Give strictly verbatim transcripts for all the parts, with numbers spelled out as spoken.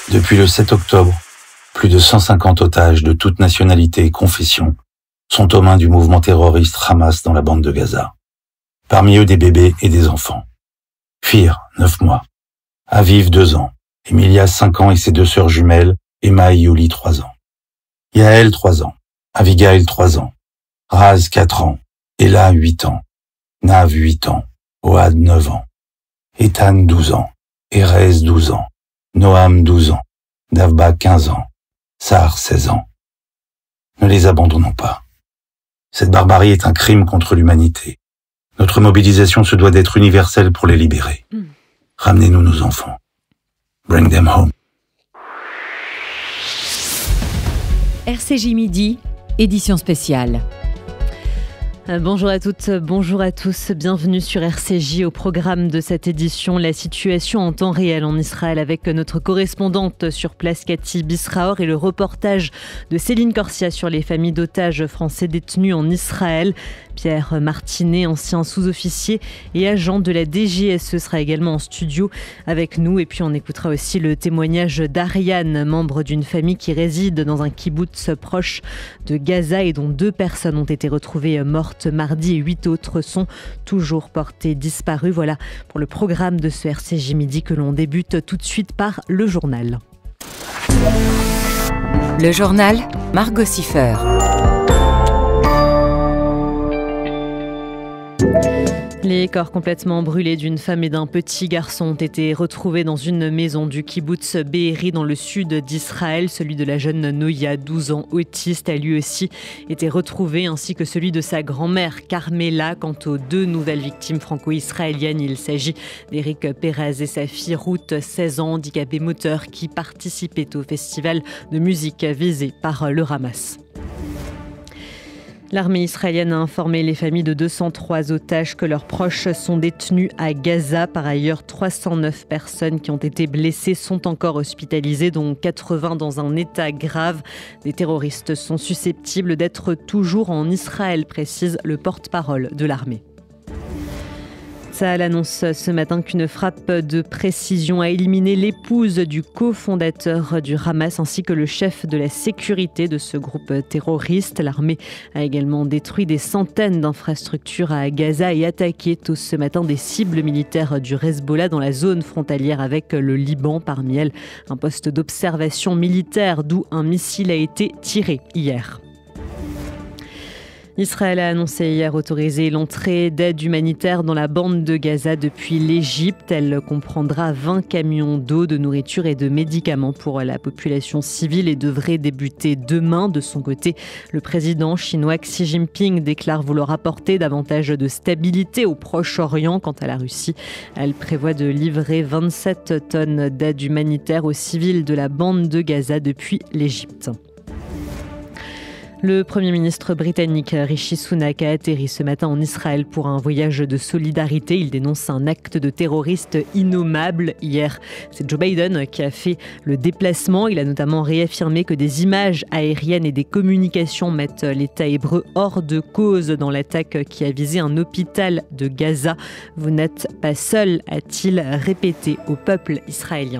Depuis le sept octobre, plus de cent cinquante otages de toute nationalité et confession sont aux mains du mouvement terroriste Hamas dans la bande de Gaza. Parmi eux des bébés et des enfants. Fir, neuf mois. Aviv, deux ans. Emilia, cinq ans et ses deux sœurs jumelles, Emma et Yuli, trois ans. Yael, trois ans. Avigail, trois ans. Raz, quatre ans. Ella, huit ans. Nav, huit ans. Ohad, neuf ans. Ethan, douze ans. Erez, douze ans. Noam, douze ans. Davba, quinze ans. Sar, seize ans. Ne les abandonnons pas. Cette barbarie est un crime contre l'humanité. Notre mobilisation se doit d'être universelle pour les libérer. Mm. Ramenez-nous nos enfants. Bring them home. R C J Midi, édition spéciale. Bonjour à toutes, bonjour à tous, bienvenue sur R C J. Au programme de cette édition, la situation en temps réel en Israël avec notre correspondante sur place Cathy Bisraor et le reportage de Céline Corsia sur les familles d'otages français détenus en Israël. Pierre Martinet, ancien sous-officier et agent de la D G S E, sera également en studio avec nous. Et puis on écoutera aussi le témoignage d'Ariane, membre d'une famille qui réside dans un kibboutz proche de Gaza et dont deux personnes ont été retrouvées mortes mardi et huit autres sont toujours portées disparues. Voilà pour le programme de ce R C J Midi que l'on débute tout de suite par le journal. Le journal, Margot Siffer. Les corps complètement brûlés d'une femme et d'un petit garçon ont été retrouvés dans une maison du kibboutz Be'eri dans le sud d'Israël. Celui de la jeune Noya, douze ans, autiste, a lui aussi été retrouvé, ainsi que celui de sa grand-mère Carmela. Quant aux deux nouvelles victimes franco-israéliennes, il s'agit d'Éric Pérez et sa fille Ruth, seize ans, handicapée moteur, qui participaient au festival de musique visé par le Hamas. L'armée israélienne a informé les familles de deux cent trois otages que leurs proches sont détenus à Gaza. Par ailleurs, trois cent neuf personnes qui ont été blessées sont encore hospitalisées, dont quatre-vingts dans un état grave. Des terroristes sont susceptibles d'être toujours en Israël, précise le porte-parole de l'armée. Tsahal annonce ce matin qu'une frappe de précision a éliminé l'épouse du cofondateur du Hamas ainsi que le chef de la sécurité de ce groupe terroriste. L'armée a également détruit des centaines d'infrastructures à Gaza et attaqué tôt ce matin des cibles militaires du Hezbollah dans la zone frontalière avec le Liban. Parmi elles, un poste d'observation militaire d'où un missile a été tiré hier. Israël a annoncé hier autoriser l'entrée d'aide humanitaire dans la bande de Gaza depuis l'Égypte. Elle comprendra vingt camions d'eau, de nourriture et de médicaments pour la population civile et devrait débuter demain. De son côté, le président chinois Xi Jinping déclare vouloir apporter davantage de stabilité au Proche-Orient. Quant à la Russie, elle prévoit de livrer vingt-sept tonnes d'aide humanitaire aux civils de la bande de Gaza depuis l'Égypte. Le Premier ministre britannique Rishi Sunak a atterri ce matin en Israël pour un voyage de solidarité. Il dénonce un acte de terroriste innommable. Hier, c'est Joe Biden qui a fait le déplacement. Il a notamment réaffirmé que des images aériennes et des communications mettent l'État hébreu hors de cause dans l'attaque qui a visé un hôpital de Gaza. Vous n'êtes pas seul, a-t-il répété au peuple israélien.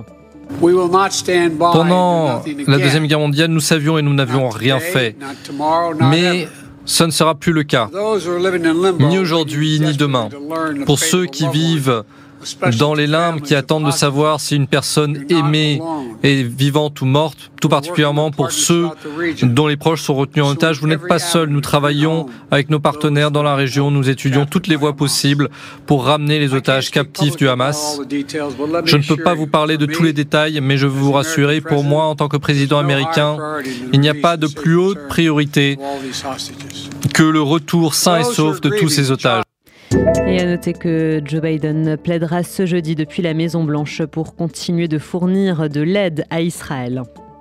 Pendant la Deuxième Guerre mondiale, nous savions et nous n'avions rien fait. Mais ce ne sera plus le cas, ni aujourd'hui, ni demain. Pour ceux qui vivent dans les limbes, qui attendent de savoir si une personne aimée est vivante ou morte, tout particulièrement pour ceux dont les proches sont retenus en otage, vous n'êtes pas seuls. Nous travaillons avec nos partenaires dans la région, nous étudions toutes les voies possibles pour ramener les otages captifs du Hamas. Je ne peux pas vous parler de tous les détails, mais je veux vous rassurer, pour moi, en tant que président américain, il n'y a pas de plus haute priorité que le retour sain et sauf de tous ces otages. Et à noter que Joe Biden plaidera ce jeudi depuis la Maison-Blanche pour continuer de fournir de l'aide à Israël.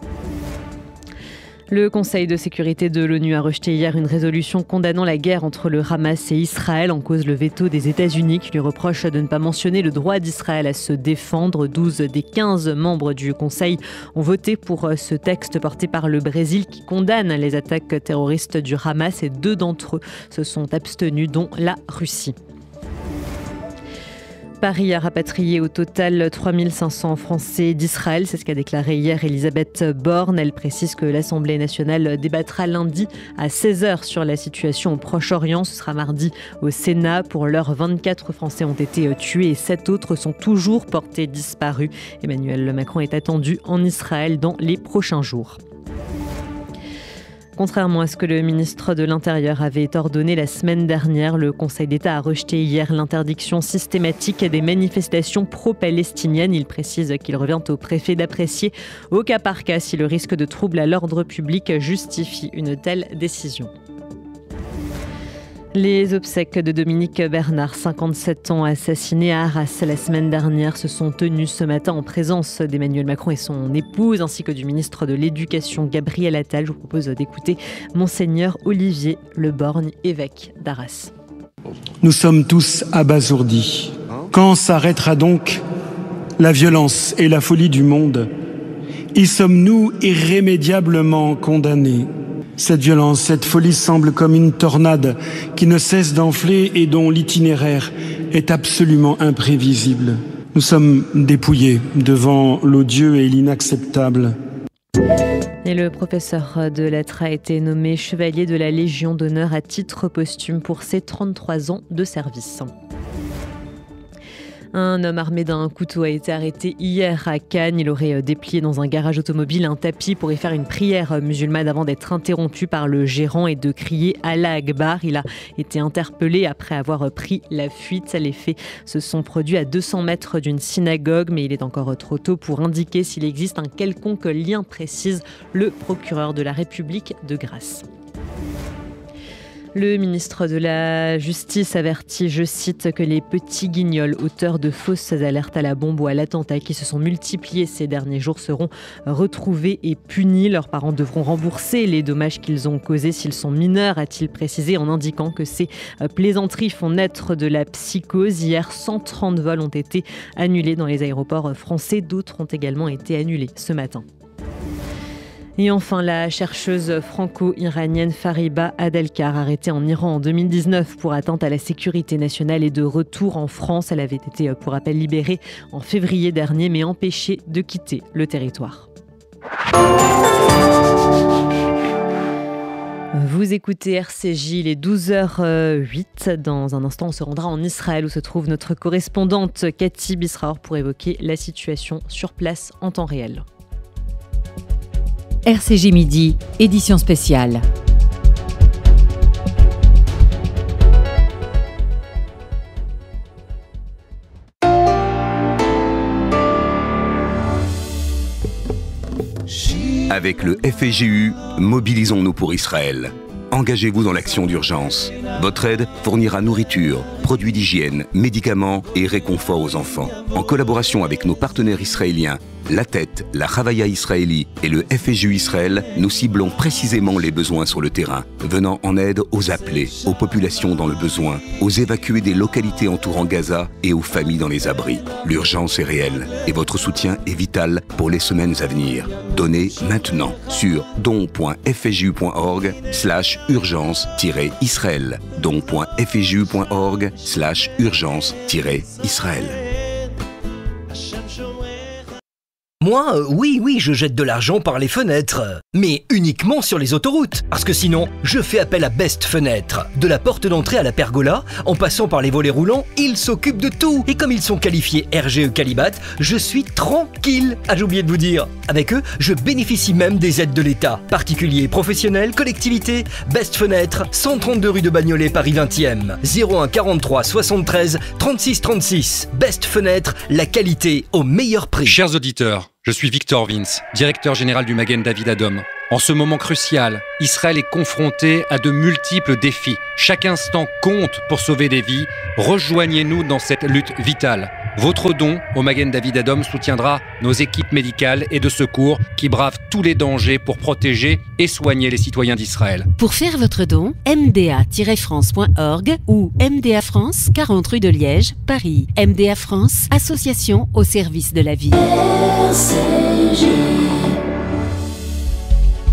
Le Conseil de sécurité de l'ONU a rejeté hier une résolution condamnant la guerre entre le Hamas et Israël. En cause, le veto des États-Unis qui lui reproche de ne pas mentionner le droit d'Israël à se défendre. douze des quinze membres du Conseil ont voté pour ce texte porté par le Brésil qui condamne les attaques terroristes du Hamas et deux d'entre eux se sont abstenus, dont la Russie. Paris a rapatrié au total trois mille cinq cents Français d'Israël. C'est ce qu'a déclaré hier Elisabeth Borne. Elle précise que l'Assemblée nationale débattra lundi à seize heures sur la situation au Proche-Orient. Ce sera mardi au Sénat. Pour l'heure, vingt-quatre Français ont été tués et sept autres sont toujours portés disparus. Emmanuel Macron est attendu en Israël dans les prochains jours. Contrairement à ce que le ministre de l'Intérieur avait ordonné la semaine dernière, le Conseil d'État a rejeté hier l'interdiction systématique des manifestations pro-palestiniennes. Il précise qu'il revient au préfet d'apprécier au cas par cas si le risque de trouble à l'ordre public justifie une telle décision. Les obsèques de Dominique Bernard, cinquante-sept ans, assassiné à Arras la semaine dernière, se sont tenues ce matin en présence d'Emmanuel Macron et son épouse, ainsi que du ministre de l'Éducation, Gabriel Attal. Je vous propose d'écouter Monseigneur Olivier Leborgne, évêque d'Arras. Nous sommes tous abasourdis. Quand s'arrêtera donc la violence et la folie du monde? Y sommes-nous irrémédiablement condamnés? Cette violence, cette folie semble comme une tornade qui ne cesse d'enfler et dont l'itinéraire est absolument imprévisible. Nous sommes dépouillés devant l'odieux et l'inacceptable. Et le professeur de lettres a été nommé chevalier de la Légion d'honneur à titre posthume pour ses trente-trois ans de service. Un homme armé d'un couteau a été arrêté hier à Cannes. Il aurait déplié dans un garage automobile un tapis pour y faire une prière musulmane avant d'être interrompu par le gérant et de crier Allah Akbar. Il a été interpellé après avoir pris la fuite. Les faits se sont produits à deux cents mètres d'une synagogue, mais il est encore trop tôt pour indiquer s'il existe un quelconque lien, précise le procureur de la République de Grasse. Le ministre de la Justice avertit, je cite, que les petits guignols, auteurs de fausses alertes à la bombe ou à l'attentat qui se sont multipliés ces derniers jours, seront retrouvés et punis. Leurs parents devront rembourser les dommages qu'ils ont causés s'ils sont mineurs, a-t-il précisé, en indiquant que ces plaisanteries font naître de la psychose. Hier, cent trente vols ont été annulés dans les aéroports français. D'autres ont également été annulés ce matin. Et enfin, la chercheuse franco-iranienne Fariba Adelkar, arrêtée en Iran en deux mille dix-neuf pour atteinte à la sécurité nationale, est de retour en France. Elle avait été, pour rappel, libérée en février dernier, mais empêchée de quitter le territoire. Vous écoutez R C J, il est douze heures huit. Dans un instant, on se rendra en Israël où se trouve notre correspondante Cathy Bisraor pour évoquer la situation sur place en temps réel. R C J Midi, édition spéciale. Avec le F E J U, mobilisons-nous pour Israël. Engagez-vous dans l'action d'urgence. Votre aide fournira nourriture, produits d'hygiène, médicaments et réconfort aux enfants. En collaboration avec nos partenaires israéliens, La Tête, la Chavaya Israéli et le F E J U Israël, nous ciblons précisément les besoins sur le terrain, venant en aide aux appelés, aux populations dans le besoin, aux évacués des localités entourant Gaza et aux familles dans les abris. L'urgence est réelle et votre soutien est vital pour les semaines à venir. Donnez maintenant sur don point f e j u point org slash urgence tiret israël. don point f e j u point org slash urgence tiret israël. Moi, euh, oui, oui, je jette de l'argent par les fenêtres. Mais uniquement sur les autoroutes. Parce que sinon, je fais appel à Best Fenêtre. De la porte d'entrée à la pergola, en passant par les volets roulants, ils s'occupent de tout. Et comme ils sont qualifiés R G E Qualibat, je suis tranquille. Ah, j'ai oublié de vous dire. Avec eux, je bénéficie même des aides de l'État. Particuliers, professionnels, collectivités. Best Fenêtre, cent trente-deux rue de Bagnolet, Paris vingtième. zéro un quarante-trois soixante-treize trente-six trente-six. Best Fenêtre, la qualité au meilleur prix. Chers auditeurs, je suis Victor Vince, directeur général du Magen David Adom. En ce moment crucial, Israël est confronté à de multiples défis. Chaque instant compte pour sauver des vies. Rejoignez-nous dans cette lutte vitale. Votre don au Magen David Adom soutiendra nos équipes médicales et de secours qui bravent tous les dangers pour protéger et soigner les citoyens d'Israël. Pour faire votre don, m d a tiret france point org ou M D A France, quarante rue de Liège, Paris. M D A France, association au service de la vie. R C J.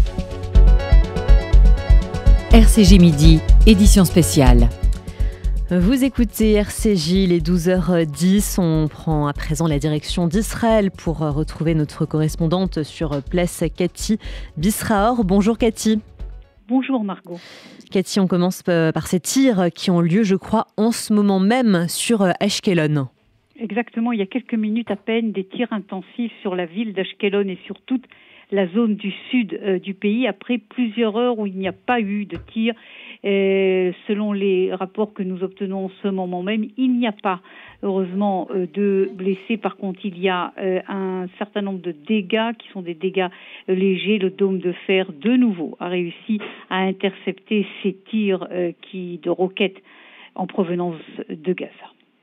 R C J Midi, édition spéciale. Vous écoutez R C J, les douze heures dix. On prend à présent la direction d'Israël pour retrouver notre correspondante sur place, Cathy Bisraor. Bonjour Cathy. Bonjour Margot. Cathy, on commence par ces tirs qui ont lieu, je crois, en ce moment même sur Ashkelon. Exactement, il y a quelques minutes à peine, des tirs intensifs sur la ville d'Ashkelon et sur toute la zone du sud euh, du pays, après plusieurs heures où il n'y a pas eu de tirs. Euh, selon les rapports que nous obtenons en ce moment même, il n'y a pas, heureusement, euh, de blessés. Par contre, il y a euh, un certain nombre de dégâts qui sont des dégâts euh, légers. Le dôme de fer, de nouveau, a réussi à intercepter ces tirs euh, qui, de roquettes en provenance de Gaza.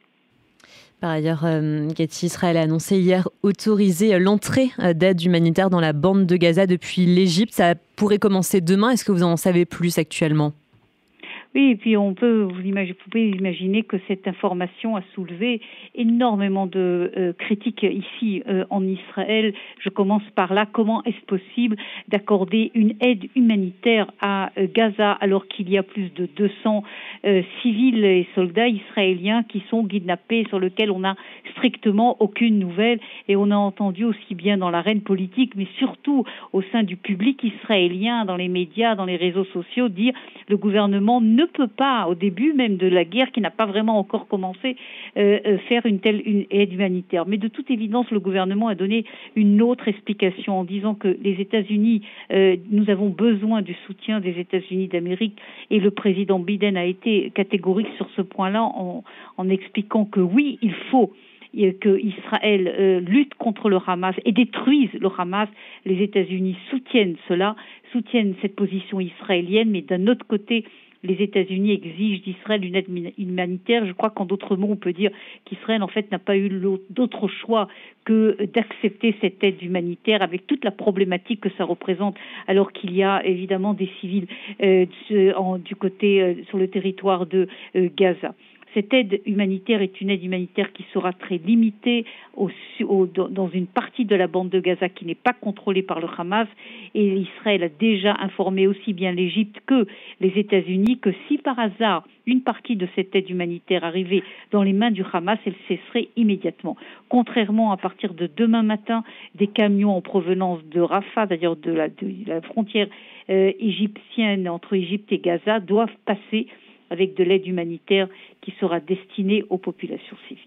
Par ailleurs, euh, Cathy, Israël a annoncé hier autoriser l'entrée d'aide humanitaire dans la bande de Gaza depuis l'Égypte. Ça pourrait commencer demain. Est-ce que vous en savez plus actuellement ? Oui, et puis on peut vous imaginer, vous pouvez imaginer que cette information a soulevé énormément de euh, critiques ici euh, en Israël. Je commence par là. Comment est-ce possible d'accorder une aide humanitaire à euh, Gaza alors qu'il y a plus de deux cents euh, civils et soldats israéliens qui sont kidnappés, sur lesquels on n'a strictement aucune nouvelle, et on a entendu aussi bien dans l'arène politique, mais surtout au sein du public israélien, dans les médias, dans les réseaux sociaux, dire le gouvernement ne peut pas, au début même de la guerre qui n'a pas vraiment encore commencé, euh, euh, faire une telle une aide humanitaire. Mais de toute évidence, le gouvernement a donné une autre explication en disant que les États-Unis, euh, nous avons besoin du soutien des États-Unis d'Amérique, et le président Biden a été catégorique sur ce point-là en, en expliquant que oui, il faut que Israël euh, lutte contre le Hamas et détruise le Hamas. Les États-Unis soutiennent cela, soutiennent cette position israélienne, mais d'un autre côté, les États-Unis exigent d'Israël une aide humanitaire. Je crois qu'en d'autres mots, on peut dire qu'Israël, en fait, n'a pas eu d'autre choix que d'accepter cette aide humanitaire avec toute la problématique que ça représente, alors qu'il y a évidemment des civils euh, en, du côté, euh, sur le territoire de euh, Gaza. Cette aide humanitaire est une aide humanitaire qui sera très limitée au, au, dans une partie de la bande de Gaza qui n'est pas contrôlée par le Hamas, et Israël a déjà informé aussi bien l'Égypte que les États-Unis que si par hasard une partie de cette aide humanitaire arrivait dans les mains du Hamas, elle cesserait immédiatement. Contrairement à partir de demain matin, des camions en provenance de Rafah, d'ailleurs de la, de la frontière euh, égyptienne entre Égypte et Gaza, doivent passer avec de l'aide humanitaire qui sera destinée aux populations civiles.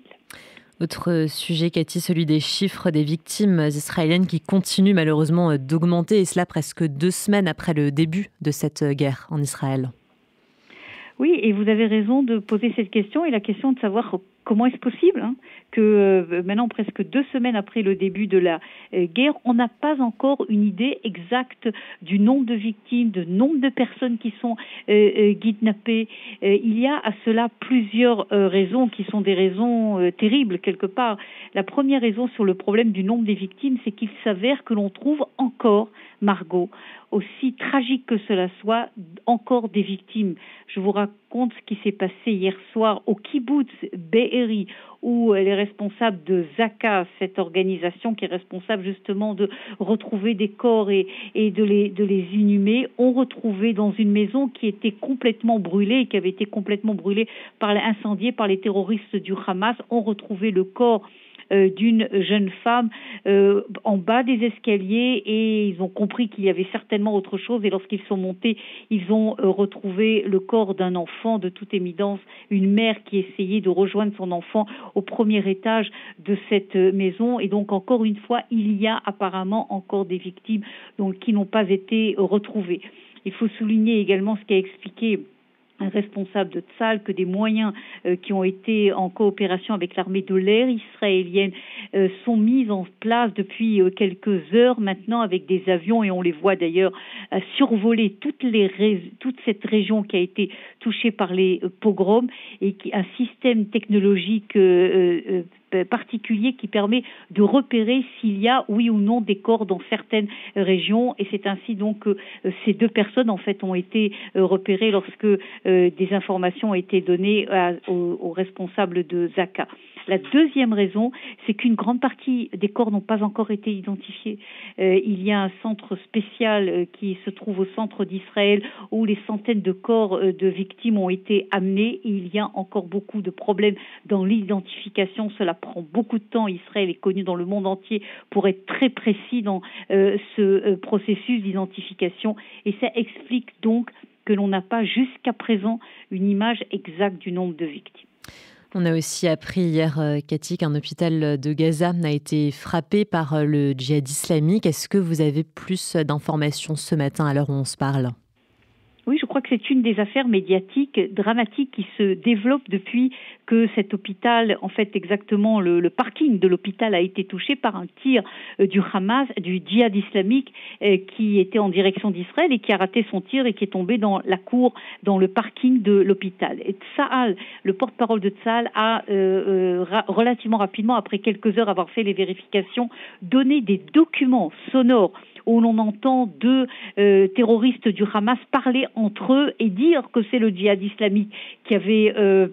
Autre sujet, Cathy, celui des chiffres des victimes israéliennes qui continuent malheureusement d'augmenter, et cela presque deux semaines après le début de cette guerre en Israël. Oui, et vous avez raison de poser cette question, et la question de savoir comment est-ce possible hein, que euh, maintenant, presque deux semaines après le début de la euh, guerre, on n'a pas encore une idée exacte du nombre de victimes, du nombre de personnes qui sont euh, euh, kidnappées. Euh, il y a à cela plusieurs euh, raisons qui sont des raisons euh, terribles quelque part. La première raison sur le problème du nombre des victimes, c'est qu'il s'avère que l'on trouve encore, Margot, aussi tragique que cela soit, encore des victimes. Je vous raconte ce qui s'est passé hier soir au kibbutz Be'eri, où les responsables de Zaka, cette organisation qui est responsable justement de retrouver des corps et, et de, les, de les inhumer, ont retrouvé dans une maison qui était complètement brûlée, qui avait été complètement brûlée, par incendiée par les terroristes du Hamas, ont retrouvé le corps Euh, d'une jeune femme euh, en bas des escaliers, et ils ont compris qu'il y avait certainement autre chose, et lorsqu'ils sont montés, ils ont euh, retrouvé le corps d'un enfant. De toute évidence, une mère qui essayait de rejoindre son enfant au premier étage de cette maison, et donc encore une fois, il y a apparemment encore des victimes donc, qui n'ont pas été retrouvées. Il faut souligner également ce qu'a expliqué un responsable de Tzal, que des moyens euh, qui ont été en coopération avec l'armée de l'air israélienne euh, sont mis en place depuis euh, quelques heures maintenant, avec des avions, et on les voit d'ailleurs euh, survoler toutes les ré- toute cette région qui a été touchée par les euh, pogroms, et qui un système technologique euh, euh, particulier qui permet de repérer s'il y a oui ou non des corps dans certaines régions, et c'est ainsi donc que euh, ces deux personnes en fait ont été euh, repérées lorsque euh, des informations ont été données à, aux, aux responsables de Zaka. La deuxième raison, c'est qu'une grande partie des corps n'ont pas encore été identifiés. Euh, il y a un centre spécial euh, qui se trouve au centre d'Israël où les centaines de corps euh, de victimes ont été amenés. Et il y a encore beaucoup de problèmes dans l'identification. Cela prend beaucoup de temps. Israël est connu dans le monde entier pour être très précis dans euh, ce euh, processus d'identification. Et ça explique donc que l'on n'a pas jusqu'à présent une image exacte du nombre de victimes. On a aussi appris hier, Cathy, qu'un hôpital de Gaza a été frappé par le djihad islamique. Est-ce que vous avez plus d'informations ce matin à l'heure où on se parle ? Oui, je crois que c'est une des affaires médiatiques dramatiques qui se développe depuis que cet hôpital, en fait exactement le, le parking de l'hôpital a été touché par un tir euh, du Hamas, du djihad islamique euh, qui était en direction d'Israël et qui a raté son tir et qui est tombé dans la cour, dans le parking de l'hôpital. Et Tsahal, le porte-parole de Tsahal, a euh, euh, ra- relativement rapidement, après quelques heures avoir fait les vérifications, donné des documents sonores où l'on entend deux euh, terroristes du Hamas parler entre eux et dire que c'est le djihad islamique qui avait euh,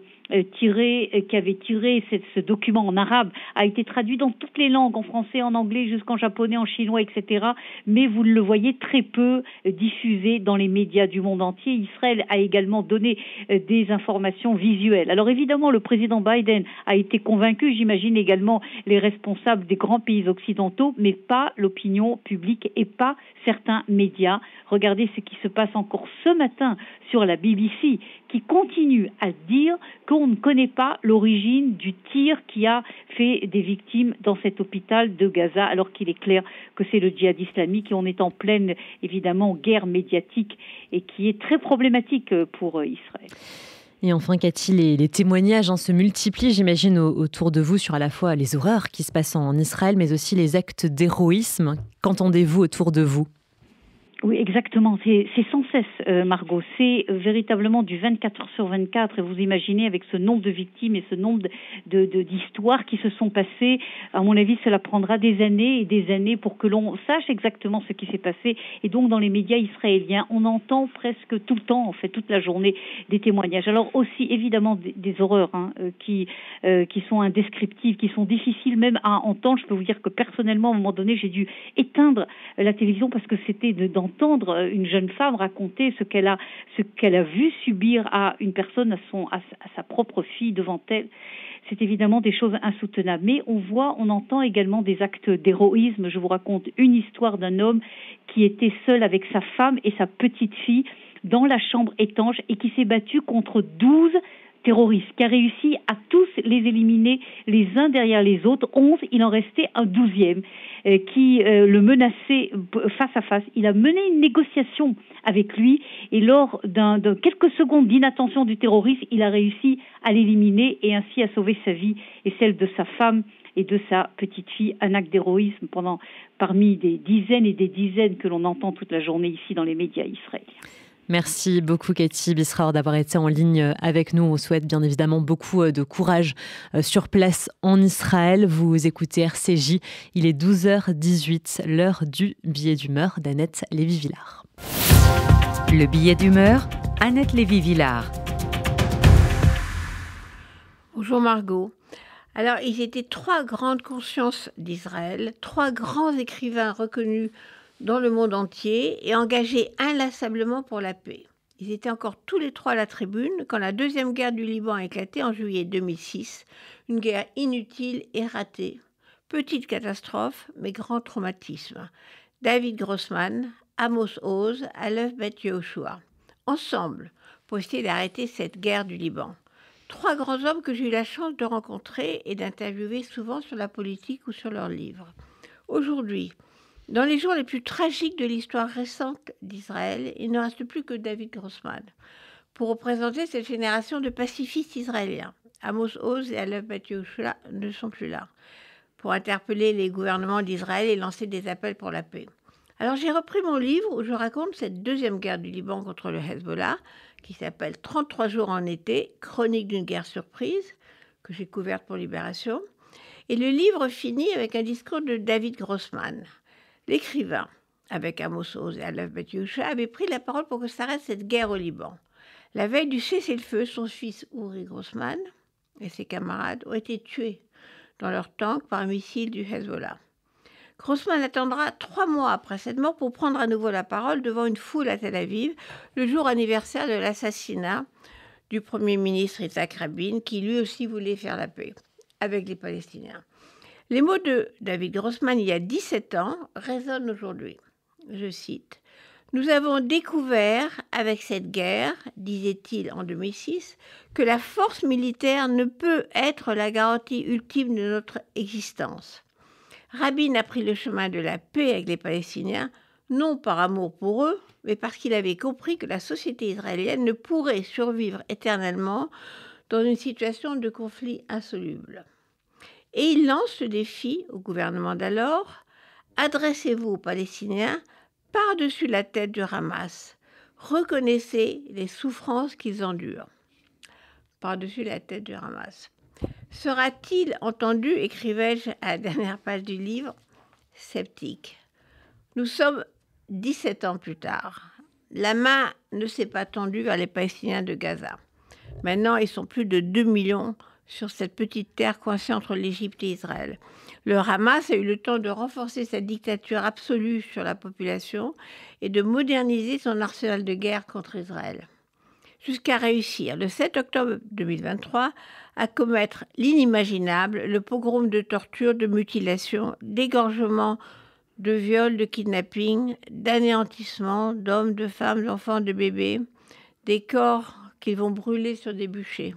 tiré, qui avait tiré ce, ce document en arabe, a été traduit dans toutes les langues, en français, en anglais, jusqu'en japonais, en chinois, et cetera. Mais vous le voyez très peu diffusé dans les médias du monde entier. Israël a également donné des informations visuelles. Alors évidemment, le président Biden a été convaincu, j'imagine également les responsables des grands pays occidentaux, mais pas l'opinion publique et pas certains médias. Regardez ce qui se passe encore ce matin sur la B B C, qui continue à dire qu'on ne connaît pas l'origine du tir qui a fait des victimes dans cet hôpital de Gaza, alors qu'il est clair que c'est le djihad islamique et on est en pleine, évidemment, guerre médiatique et qui est très problématique pour Israël. Et enfin, Cathy, les, les témoignages hein, se multiplient, j'imagine, au, autour de vous sur à la fois les horreurs qui se passent en Israël, mais aussi les actes d'héroïsme. Qu'entendez-vous autour de vous ? Oui, exactement. C'est, c'est sans cesse, euh, Margot. C'est euh, véritablement du vingt-quatre heures sur vingt-quatre. Et vous imaginez, avec ce nombre de victimes et ce nombre de, de, de, d'histoires qui se sont passées, à mon avis, cela prendra des années et des années pour que l'on sache exactement ce qui s'est passé. Et donc, dans les médias israéliens, on entend presque tout le temps, en fait, toute la journée, des témoignages. Alors aussi, évidemment, des, des horreurs hein, euh, qui, euh, qui sont indescriptibles, qui sont difficiles même à entendre. Je peux vous dire que personnellement, à un moment donné, j'ai dû éteindre la télévision parce que c'était de, dans entendre une jeune femme raconter ce qu'elle a, ce qu'elle a vu subir à une personne, à, son, à, à sa propre fille devant elle. C'est évidemment des choses insoutenables. Mais on voit, on entend également des actes d'héroïsme. Je vous raconte une histoire d'un homme qui était seul avec sa femme et sa petite fille dans la chambre étanche et qui s'est battu contre douze terroriste qui a réussi à tous les éliminer les uns derrière les autres. onze, il en restait un douzième euh, qui euh, le menaçait face à face. Il a mené une négociation avec lui et lors d'un, de quelques secondes d'inattention du terroriste, il a réussi à l'éliminer et ainsi à sauver sa vie et celle de sa femme et de sa petite fille. Un acte d'héroïsme pendant, parmi des dizaines et des dizaines que l'on entend toute la journée ici dans les médias israéliens. Merci beaucoup Cathy Bisraor d'avoir été en ligne avec nous. On souhaite bien évidemment beaucoup de courage sur place en Israël. Vous écoutez R C J, il est douze heures dix-huit, l'heure du billet d'humeur d'Annette Lévy-Villard. Le billet d'humeur, Annette Lévy-Villard. Bonjour Margot. Alors, ils étaient trois grandes consciences d'Israël, trois grands écrivains reconnus dans le monde entier et engagés inlassablement pour la paix. Ils étaient encore tous les trois à la tribune quand la deuxième guerre du Liban a éclaté en juillet deux mille six, une guerre inutile et ratée. Petite catastrophe, mais grand traumatisme. David Grossman, Amos Oz, Aleph Bet Yehoshua. Ensemble, pour essayer d'arrêter cette guerre du Liban. Trois grands hommes que j'ai eu la chance de rencontrer et d'interviewer souvent sur la politique ou sur leurs livres. Aujourd'hui, dans les jours les plus tragiques de l'histoire récente d'Israël, il ne reste plus que David Grossman pour représenter cette génération de pacifistes israéliens. Amos Oz et Aleph Bet Yehoshua ne sont plus là pour interpeller les gouvernements d'Israël et lancer des appels pour la paix. Alors j'ai repris mon livre où je raconte cette deuxième guerre du Liban contre le Hezbollah qui s'appelle trente-trois jours en été, chronique d'une guerre surprise, que j'ai couverte pour Libération. Et le livre finit avec un discours de David Grossman. L'écrivain, avec Amos Oz et Aleph Bet Yehoshua, avait pris la parole pour que s'arrête cette guerre au Liban. La veille du cessez-le-feu, son fils Uri Grossman et ses camarades ont été tués dans leur tank par un missile du Hezbollah. Grossman attendra trois mois après cette mort pour prendre à nouveau la parole devant une foule à Tel Aviv, le jour anniversaire de l'assassinat du Premier ministre Yitzhak Rabin, qui lui aussi voulait faire la paix avec les Palestiniens. Les mots de David Grossman il y a dix-sept ans résonnent aujourd'hui. Je cite « Nous avons découvert avec cette guerre, disait-il en deux mille six, que la force militaire ne peut être la garantie ultime de notre existence. Rabin a pris le chemin de la paix avec les Palestiniens, non par amour pour eux, mais parce qu'il avait compris que la société israélienne ne pourrait survivre éternellement dans une situation de conflit insoluble. Et il lance le défi au gouvernement d'alors, adressez-vous aux Palestiniens par-dessus la tête du Hamas, reconnaissez les souffrances qu'ils endurent. Par-dessus la tête du Hamas. Sera-t-il entendu, écrivais-je à la dernière page du livre, sceptique. Nous sommes dix-sept ans plus tard. La main ne s'est pas tendue vers les Palestiniens de Gaza. Maintenant, ils sont plus de deux millions sur cette petite terre coincée entre l'Égypte et Israël. Le Hamas a eu le temps de renforcer sa dictature absolue sur la population et de moderniser son arsenal de guerre contre Israël. Jusqu'à réussir, le sept octobre deux mille vingt-trois, à commettre l'inimaginable, le pogrom de torture, de mutilation, d'égorgement, de viol, de kidnapping, d'anéantissement d'hommes, de femmes, d'enfants, de bébés, des corps qu'ils vont brûler sur des bûchers.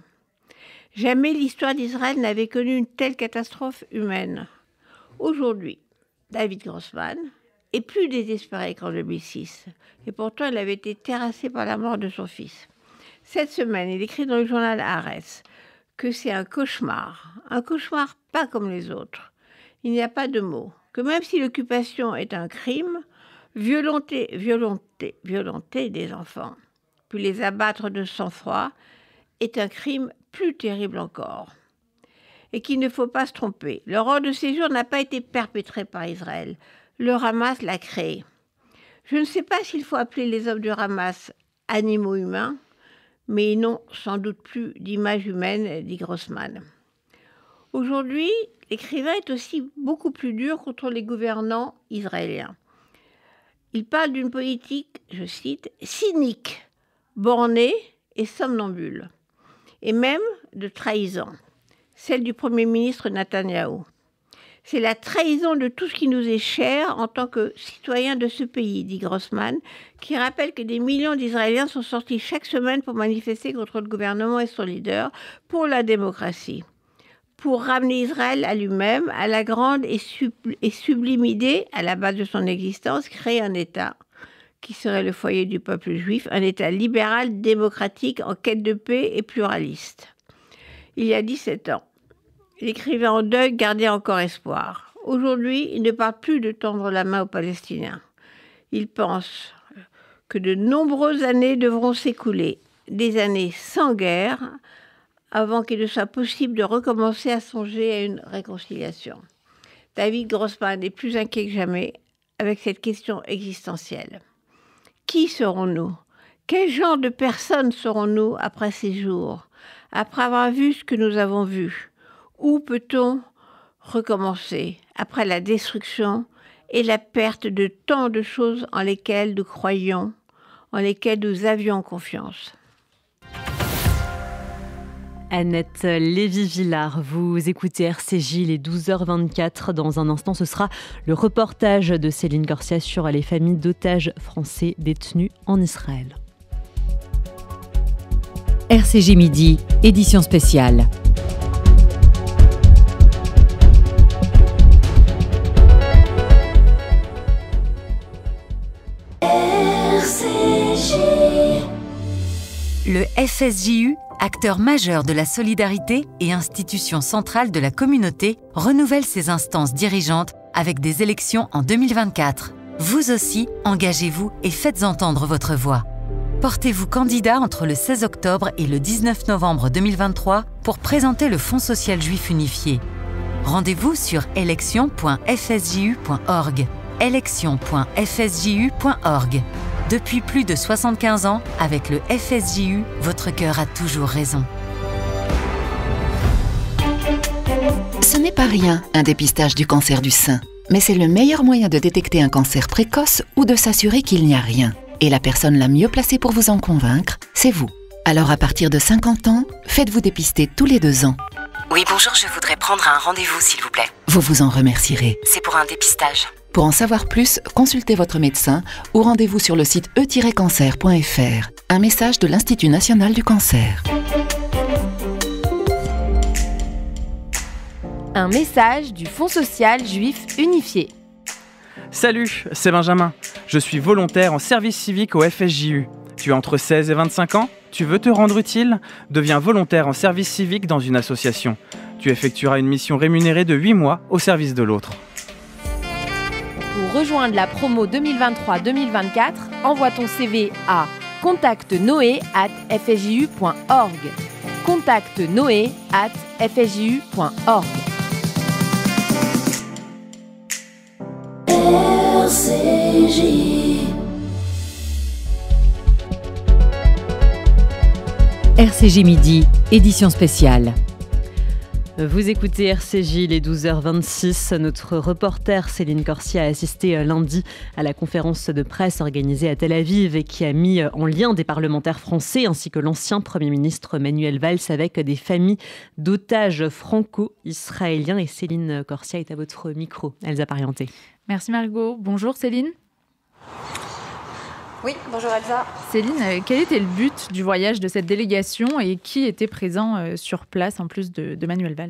Jamais l'histoire d'Israël n'avait connu une telle catastrophe humaine. Aujourd'hui, David Grossman est plus désespéré qu'en deux mille six, et pourtant il avait été terrassé par la mort de son fils. Cette semaine, il écrit dans le journal Haaretz que c'est un cauchemar, un cauchemar pas comme les autres. Il n'y a pas de mots, que même si l'occupation est un crime, violenter, violenter, violenter des enfants, puis les abattre de sang-froid, est un crime plus terrible encore. Et qu'il ne faut pas se tromper. L'horreur de ces jours n'a pas été perpétrée par Israël. Le Hamas l'a créée. Je ne sais pas s'il faut appeler les hommes du Hamas animaux humains, mais ils n'ont sans doute plus d'image humaine, dit Grossman. Aujourd'hui, l'écrivain est aussi beaucoup plus dur contre les gouvernants israéliens. Il parle d'une politique, je cite, cynique, bornée et somnambule, et même de trahison, celle du Premier ministre Netanyahou. C'est la trahison de tout ce qui nous est cher en tant que citoyens de ce pays, dit Grossman, qui rappelle que des millions d'Israéliens sont sortis chaque semaine pour manifester contre le gouvernement et son leader pour la démocratie, pour ramener Israël à lui-même, à la grande et, subl- et sublime idée, à la base de son existence, créer un État qui serait le foyer du peuple juif, un État libéral, démocratique, en quête de paix et pluraliste. Il y a dix-sept ans, l'écrivain en deuil gardait encore espoir. Aujourd'hui, il ne parle plus de tendre la main aux Palestiniens. Il pense que de nombreuses années devront s'écouler, des années sans guerre, avant qu'il ne soit possible de recommencer à songer à une réconciliation. David Grossman est plus inquiet que jamais avec cette question existentielle. Qui serons-nous? Quel genre de personnes serons-nous après ces jours, après avoir vu ce que nous avons vu? Où peut-on recommencer après la destruction et la perte de tant de choses en lesquelles nous croyions, en lesquelles nous avions confiance? Annette Lévy-Villard, vous écoutez R C J, les douze heures vingt-quatre. Dans un instant, ce sera le reportage de Céline Garcia sur les familles d'otages français détenus en Israël. R C J Midi, édition spéciale. Le F S J U, acteur majeur de la solidarité et institution centrale de la communauté, renouvelle ses instances dirigeantes avec des élections en deux mille vingt-quatre. Vous aussi, engagez-vous et faites entendre votre voix. Portez-vous candidat entre le seize octobre et le dix-neuf novembre deux mille vingt-trois pour présenter le Fonds social juif unifié. Rendez-vous sur élections point f s j u point org. élections point f s j u point org. Depuis plus de soixante-quinze ans, avec le F S J U, votre cœur a toujours raison. Ce n'est pas rien, un dépistage du cancer du sein. Mais c'est le meilleur moyen de détecter un cancer précoce ou de s'assurer qu'il n'y a rien. Et la personne la mieux placée pour vous en convaincre, c'est vous. Alors à partir de cinquante ans, faites-vous dépister tous les deux ans. Oui, bonjour, je voudrais prendre un rendez-vous, s'il vous plaît. Vous vous en remercierez. C'est pour un dépistage. Pour en savoir plus, consultez votre médecin ou rendez-vous sur le site e tiret cancer point f r. Un message de l'Institut national du cancer. Un message du Fonds social juif unifié. Salut, c'est Benjamin. Je suis volontaire en service civique au F S J U. Tu as entre seize et vingt-cinq ans ? Tu veux te rendre utile ? Deviens volontaire en service civique dans une association. Tu effectueras une mission rémunérée de huit mois au service de l'autre. Pour rejoindre la promo deux mille vingt-trois deux mille vingt-quatre, envoie ton C V à contacte noé arobase f s j u point org. contacte noé arobase f s j u point org. R C J. R C J Midi, édition spéciale. Vous écoutez R C J, les douze heures vingt-six. Notre reporter Céline Corsia a assisté lundi à la conférence de presse organisée à Tel Aviv et qui a mis en lien des parlementaires français ainsi que l'ancien Premier ministre Manuel Valls avec des familles d'otages franco-israéliens. Et Céline Corsia est à votre micro. Elsa Parienté. Merci Margot. Bonjour Céline. Oui, bonjour Elsa. Céline, quel était le but du voyage de cette délégation et qui était présent sur place en plus de, de Manuel Valls ?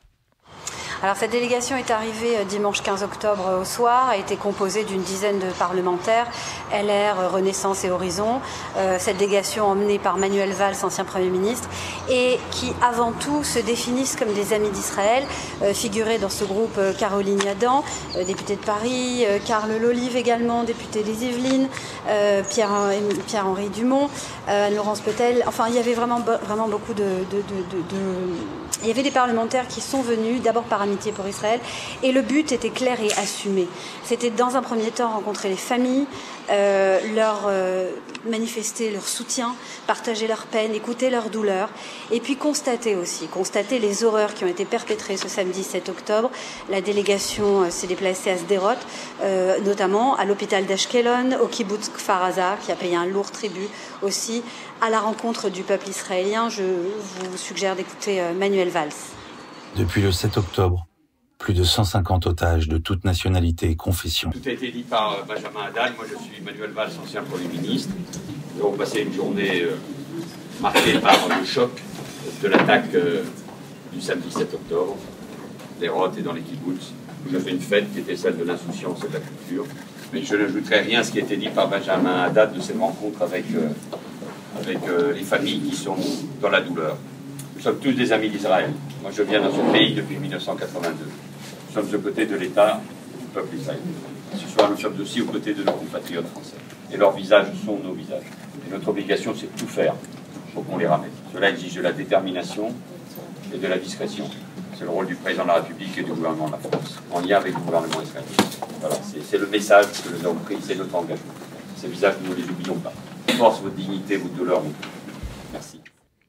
Alors cette délégation est arrivée dimanche quinze octobre au soir, a été composée d'une dizaine de parlementaires, L R, Renaissance et Horizon. Euh, cette délégation emmenée par Manuel Valls, ancien Premier ministre, et qui avant tout se définissent comme des amis d'Israël. Euh, figuraient dans ce groupe euh, Caroline Yadan, euh, députée de Paris, euh, Karl Lolive également, député des Yvelines, euh, Pierre, Pierre-Henri Dumont, euh, Anne-Laurence Petel. Enfin, il y avait vraiment, vraiment beaucoup de, de, de, de, de... Il y avait des parlementaires qui sont venus d'abord par amitié pour Israël et le but était clair et assumé. C'était dans un premier temps rencontrer les familles, euh, leur euh, manifester leur soutien, partager leur peine, écouter leur douleur et puis constater aussi, constater les horreurs qui ont été perpétrées ce samedi sept octobre. La délégation euh, s'est déplacée à Sderot, euh, notamment à l'hôpital d'Ashkelon, au kibbutz Kfar Aza qui a payé un lourd tribut aussi à la rencontre du peuple israélien. Je vous suggère d'écouter euh, Manuel Valls. Depuis le sept octobre, plus de cent cinquante otages de toute nationalité et confession. Tout a été dit par Benjamin Haddad. Moi, je suis Manuel Valls, ancien Premier ministre. Nous avons passé une journée euh, marquée par le choc de l'attaque euh, du samedi sept octobre, des rotes et dans les kibbutz. Nous avons fait une fête qui était celle de l'insouciance et de la culture. Mais je n'ajouterai rien à ce qui a été dit par Benjamin Haddad de cette rencontre avec, euh, avec euh, les familles qui sont dans la douleur. Nous sommes tous des amis d'Israël. Moi, je viens dans ce pays depuis mille neuf cent quatre-vingt-deux. Nous sommes aux côtés de l'État, du peuple israélien. Ce soir, nous sommes aussi aux côtés de nos compatriotes français. Et leurs visages sont nos visages. Et notre obligation, c'est de tout faire pour qu'on les ramène. Cela exige de la détermination et de la discrétion. C'est le rôle du président de la République et du gouvernement de la France, en lien avec le gouvernement israélien. Voilà, c'est le message que nous avons pris, c'est notre engagement. Ces visages, nous ne les oublions pas. Force, votre dignité, votre douleur, votre... Merci.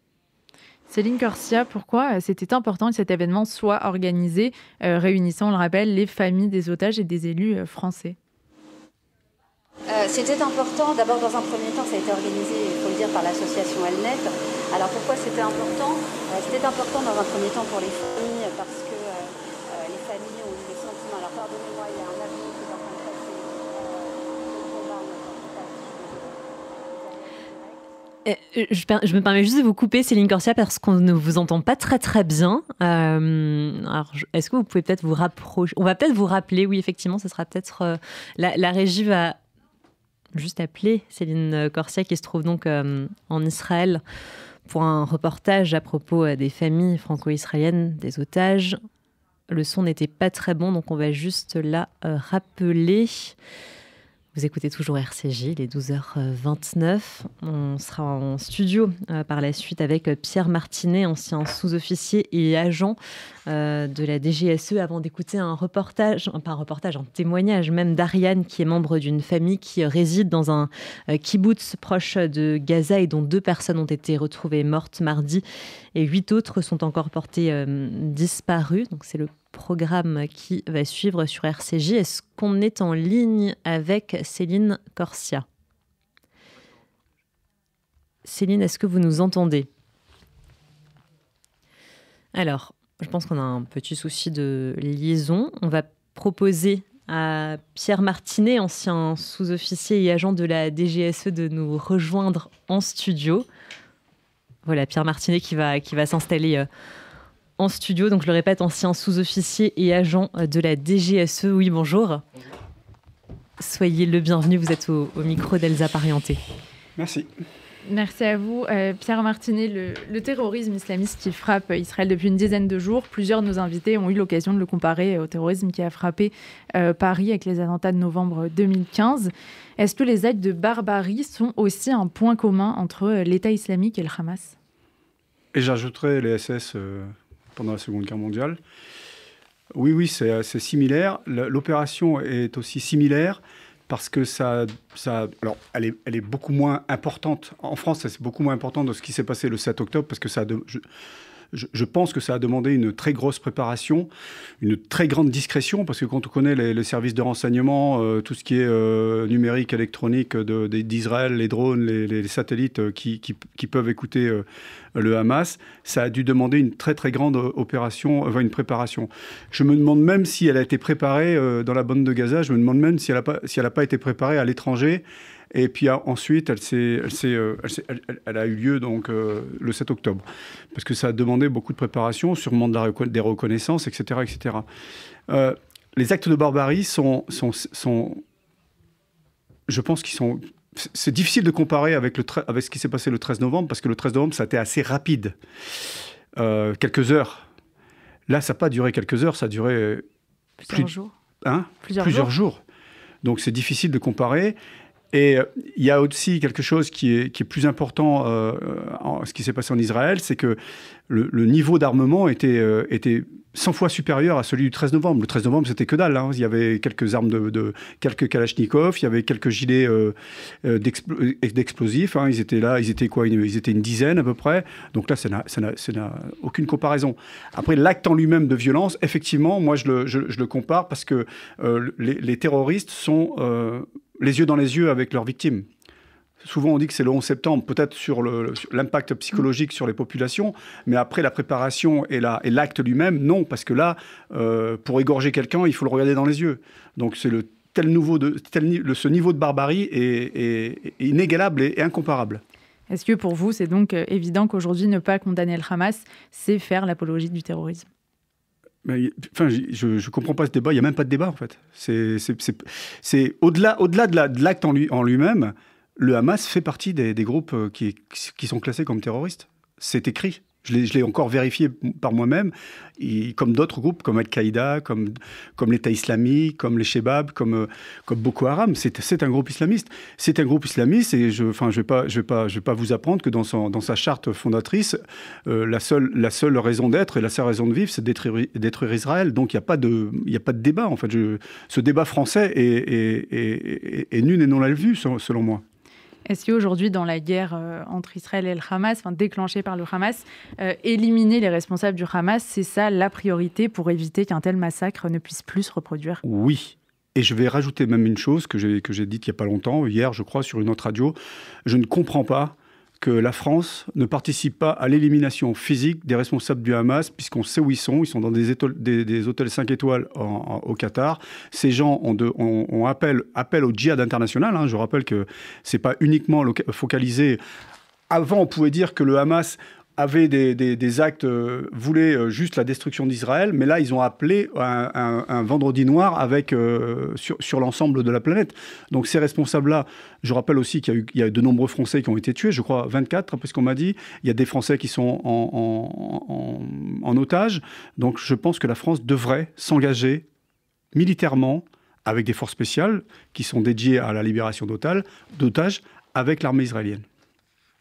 Céline Corsia, pourquoi c'était important que cet événement soit organisé, euh, réunissant, on le rappelle, les familles des otages et des élus euh, français ? Euh, C'était important, d'abord dans un premier temps, ça a été organisé, il faut le dire, par l'association Elnet. Alors pourquoi c'était important ? euh, C'était important dans un premier temps pour les familles, parce que euh, euh, les familles ont eu des sentiments. Alors pardonnez-moi, il y a un avion qui est en train de passer. Je me permets juste de vous couper, Céline Corsia, parce qu'on ne vous entend pas très très bien. Euh, alors, est-ce que vous pouvez peut-être vous rapprocher ? On va peut-être vous rappeler, oui, effectivement, ce sera peut-être... Euh, la, la régie va juste appeler Céline Corsia, qui se trouve donc euh, en Israël, pour un reportage à propos euh, des familles franco-israéliennes, des otages. Le son n'était pas très bon, donc on va juste la euh, rappeler... Vous écoutez toujours R C J, les douze heures vingt-neuf. On sera en studio euh, par la suite avec Pierre Martinet, ancien sous-officier et agent euh, de la D G S E avant d'écouter un reportage, pas un reportage, un témoignage même d'Ariane, qui est membre d'une famille qui réside dans un euh, kibbutz proche de Gaza et dont deux personnes ont été retrouvées mortes mardi et huit autres sont encore portées euh, disparues. Donc c'est le programme qui va suivre sur R C J. Est-ce qu'on est en ligne avec Céline Corsia ? Céline, est-ce que vous nous entendez ? Alors, je pense qu'on a un petit souci de liaison. On va proposer à Pierre Martinet, ancien sous-officier et agent de la D G S E, de nous rejoindre en studio. Voilà, Pierre Martinet qui va, qui va s'installer euh, en studio. Donc, je le répète, ancien sous-officier et agent de la D G S E. Oui, bonjour. Bonjour. Soyez le bienvenu, vous êtes au, au micro d'Elsa Parienté. Merci. Merci à vous. Euh, Pierre Martinet, le, le terrorisme islamiste qui frappe Israël depuis une dizaine de jours, plusieurs de nos invités ont eu l'occasion de le comparer au terrorisme qui a frappé euh, Paris avec les attentats de novembre deux mille quinze. Est-ce que les actes de barbarie sont aussi un point commun entre l'État islamique et le Hamas ? Et j'ajouterais les S S euh, pendant la Seconde Guerre mondiale. Oui, oui, c'est, c'est similaire. L'opération est aussi similaire. Parce que ça, ça alors, elle est, elle est beaucoup moins importante. En France, c'est beaucoup moins important de ce qui s'est passé le sept octobre, parce que ça a de, je, je, je pense que ça a demandé une très grosse préparation, une très grande discrétion, parce que quand on connaît les, les services de renseignement, euh, tout ce qui est euh, numérique, électronique de, de, d'Israël, les drones, les, les satellites euh, qui, qui, qui peuvent écouter euh, le Hamas, ça a dû demander une très très grande opération, enfin une préparation. Je me demande même si elle a été préparée euh, dans la bande de Gaza, je me demande même si elle n'a pas, si elle a pas été préparée à l'étranger. Et puis ensuite, elle, s'est, elle, s'est, elle, s'est, elle, elle a eu lieu donc, euh, le sept octobre. Parce que ça a demandé beaucoup de préparation, sûrement de la, des reconnaissances, et cetera et cetera. Euh, les actes de barbarie sont, sont, sont... Je pense qu'ils sont... C'est difficile de comparer avec, le, avec ce qui s'est passé le treize novembre, parce que le treize novembre, ça a été assez rapide. Euh, quelques heures. Là, ça n'a pas duré quelques heures, ça a duré... Plusieurs plus, jours. Hein, Plusieurs, plusieurs jours. jours. Donc, c'est difficile de comparer. Et il euh, y a aussi quelque chose qui est, qui est plus important euh, en ce qui s'est passé en Israël, c'est que le, le niveau d'armement était, euh, était cent fois supérieur à celui du treize novembre. Le treize novembre, c'était que dalle. Hein. Il y avait quelques armes, de, de quelques kalachnikovs, il y avait quelques gilets euh, d'explo d'explosifs. Hein. Ils étaient là, ils étaient quoi une, Ils étaient une dizaine à peu près. Donc là, ça n'a, ça n'a, ça n'a aucune comparaison. Après, l'acte en lui-même de violence, effectivement, moi, je le, je, je le compare parce que euh, les, les terroristes sont... Euh, les yeux dans les yeux avec leurs victimes. Souvent, on dit que c'est le onze septembre, peut-être sur, le, sur l'impact psychologique sur les populations, mais après la préparation et, la, et l'acte lui-même, non, parce que là, euh, pour égorger quelqu'un, il faut le regarder dans les yeux. Donc, c'est le tel niveau de, tel, le, ce niveau de barbarie est, est, est inégalable et, et incomparable. Est-ce que pour vous, c'est donc évident qu'aujourd'hui, ne pas condamner le Hamas, c'est faire l'apologie du terrorisme ? Mais, enfin, je ne comprends pas ce débat. Il n'y a même pas de débat, en fait. C'est, c'est, c'est, c'est au-delà, au-delà de, la, de l'acte en, lui, en lui-même, le Hamas fait partie des, des groupes qui, qui sont classés comme terroristes. C'est écrit. Je l'ai, je l'ai encore vérifié par moi-même, et comme d'autres groupes, comme Al-Qaïda, comme, comme l'État islamique, comme les Shebab, comme, comme Boko Haram. C'est, c'est un groupe islamiste. C'est un groupe islamiste, et je ne enfin, je vais, pas, je vais, pas, je vais pas vous apprendre que dans, son, dans sa charte fondatrice, euh, la, seule, la seule raison d'être et la seule raison de vivre, c'est détruire, détruire Israël. Donc il n'y a, a pas de débat, en fait. Je, ce débat français est, est, est, est, est nul et non l'a vu, selon moi. Est-ce qu'aujourd'hui, dans la guerre euh, entre Israël et le Hamas, enfin, déclenchée par le Hamas, euh, éliminer les responsables du Hamas, c'est ça la priorité pour éviter qu'un tel massacre ne puisse plus se reproduire ? Oui. Et je vais rajouter même une chose que j'ai, que j'ai dite il n'y a pas longtemps, hier, je crois, sur une autre radio. Je ne comprends pas que la France ne participe pas à l'élimination physique des responsables du Hamas, puisqu'on sait où ils sont. Ils sont dans des, étoiles, des, des hôtels cinq étoiles en, en, au Qatar. Ces gens ont, de, ont, ont appel, appel au djihad international. Hein. Je rappelle que ce n'est pas uniquement focalisé. Avant, on pouvait dire que le Hamas avaient des, des, des actes, euh, voulaient euh, juste la destruction d'Israël, mais là, ils ont appelé un, un, un vendredi noir avec, euh, sur, sur l'ensemble de la planète. Donc ces responsables-là, je rappelle aussi qu'il y a eu, il y a eu de nombreux Français qui ont été tués, je crois vingt-quatre, après ce qu'on m'a dit. Il y a des Français qui sont en, en, en, en otage. Donc je pense que la France devrait s'engager militairement avec des forces spéciales qui sont dédiées à la libération d'otages, d'otages avec l'armée israélienne.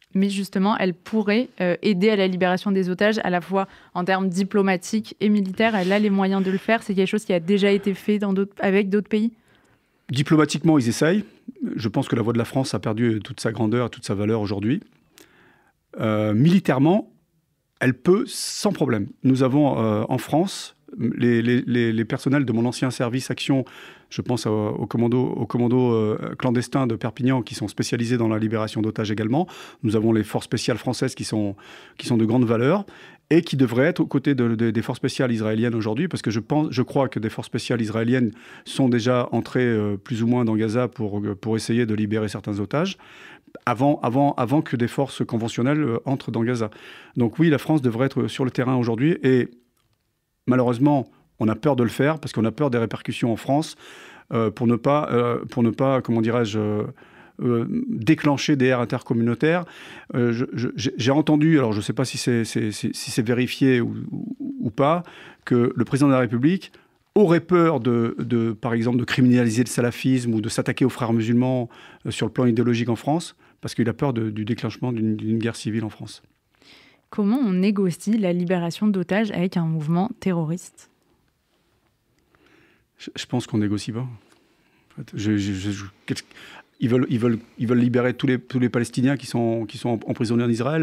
mais justement, elle pourrait euh, aider à la libération des otages, à la fois en termes diplomatiques et militaires. Elle a les moyens de le faire. C'est quelque chose qui a déjà été fait dans d'autres, avec d'autres pays. Diplomatiquement, ils essayent. Je pense que la voix de la France a perdu toute sa grandeur, toute sa valeur aujourd'hui. Euh, militairement, elle peut sans problème. Nous avons euh, en France les, les, les, les personnels de mon ancien service action, je pense au, au commando, au commando euh, clandestin de Perpignan qui sont spécialisés dans la libération d'otages également. Nous avons les forces spéciales françaises qui sont, qui sont de grande valeur et qui devraient être aux côtés de, de, des forces spéciales israéliennes aujourd'hui, parce que je, pense, je crois que des forces spéciales israéliennes sont déjà entrées euh, plus ou moins dans Gaza pour, pour essayer de libérer certains otages, avant, avant, avant que des forces conventionnelles euh, entrent dans Gaza. Donc oui, la France devrait être sur le terrain aujourd'hui, et malheureusement, on a peur de le faire, parce qu'on a peur des répercussions en France, euh, pour ne pas, euh, pour ne pas, comment dirais-je, euh, Euh, déclencher des guerres intercommunautaires. Euh, je, je, j'ai entendu, alors je ne sais pas si c'est, c'est, c'est, si c'est vérifié ou, ou, ou pas, que le président de la République aurait peur, de, de, par exemple, de criminaliser le salafisme ou de s'attaquer aux frères musulmans euh, sur le plan idéologique en France, parce qu'il a peur de, du déclenchement d'une, d'une guerre civile en France. Comment on négocie la libération d'otages avec un mouvement terroriste ? je, je pense qu'on ne négocie pas. En fait, je, je, je, je, Ils veulent, ils, veulent, ils veulent libérer tous les, tous les Palestiniens qui sont, qui sont emprisonnés en Israël.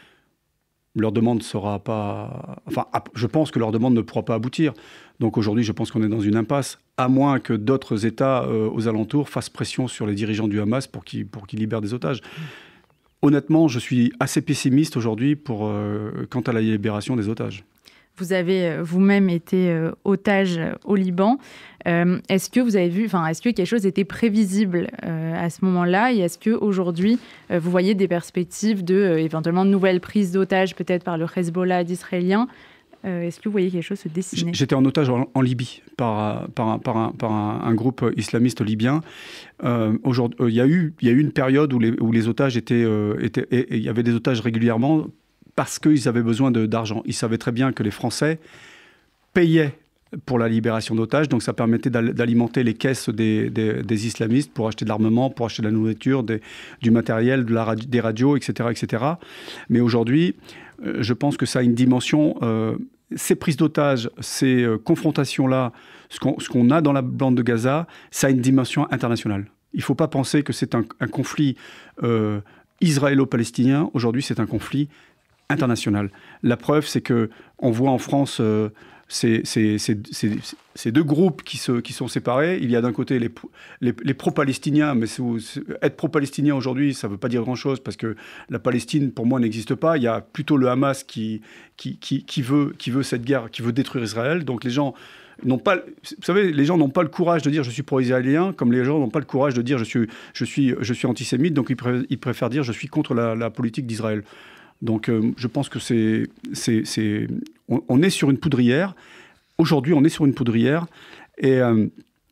Leur demande sera pas... Enfin, je pense que leur demande ne pourra pas aboutir. Donc aujourd'hui, je pense qu'on est dans une impasse, à moins que d'autres États euh, aux alentours fassent pression sur les dirigeants du Hamas pour qu'ils, pour qu'ils libèrent des otages. Honnêtement, je suis assez pessimiste aujourd'hui pour, euh, quant à la libération des otages. Vous avez vous-même été euh, otage au Liban. Euh, est-ce que vous avez vu, enfin, est-ce que quelque chose était prévisible euh, à ce moment-là, et est-ce que aujourd'hui euh, vous voyez des perspectives de euh, éventuellement de nouvelles prises d'otages, peut-être par le Hezbollah d'israélien? euh, Est-ce que vous voyez quelque chose se dessiner? J'étais en otage en, en Libye par, par, un, par, un, par un, un groupe islamiste libyen. Euh, aujourd'hui, il y a eu, il y a eu une période où les, où les otages étaient, euh, étaient, et il y avait des otages régulièrement, parce qu'ils avaient besoin de, d'argent. Ils savaient très bien que les Français payaient pour la libération d'otages, donc ça permettait d'alimenter les caisses des, des, des islamistes pour acheter de l'armement, pour acheter de la nourriture, des, du matériel, de la radio, des radios, et cetera, et cetera. Mais aujourd'hui, euh, je pense que ça a une dimension... Euh, ces prises d'otages, ces euh, confrontations-là, ce qu'on, ce qu'on a dans la bande de Gaza, ça a une dimension internationale. Il ne faut pas penser que c'est un, un conflit euh, israélo-palestinien. Aujourd'hui, c'est un conflit international. La preuve, c'est qu'on voit en France euh, ces, ces, ces, ces, ces deux groupes qui, se, qui sont séparés. Il y a d'un côté les, les, les pro-palestiniens, mais c'est, c'est, être pro-palestinien aujourd'hui, ça ne veut pas dire grand-chose, parce que la Palestine, pour moi, n'existe pas. Il y a plutôt le Hamas qui, qui, qui, qui, veut, qui veut cette guerre, qui veut détruire Israël. Donc les gens n'ont pas... Vous savez, les gens n'ont pas le courage de dire « je suis pro-israélien », comme les gens n'ont pas le courage de dire « je suis, je suis, je suis antisémite », donc ils préfèrent, ils préfèrent dire « je suis contre la, la politique d'Israël ». Donc euh, je pense que c'est, c'est, c'est on, on est sur une poudrière. Aujourd'hui, on est sur une poudrière et euh,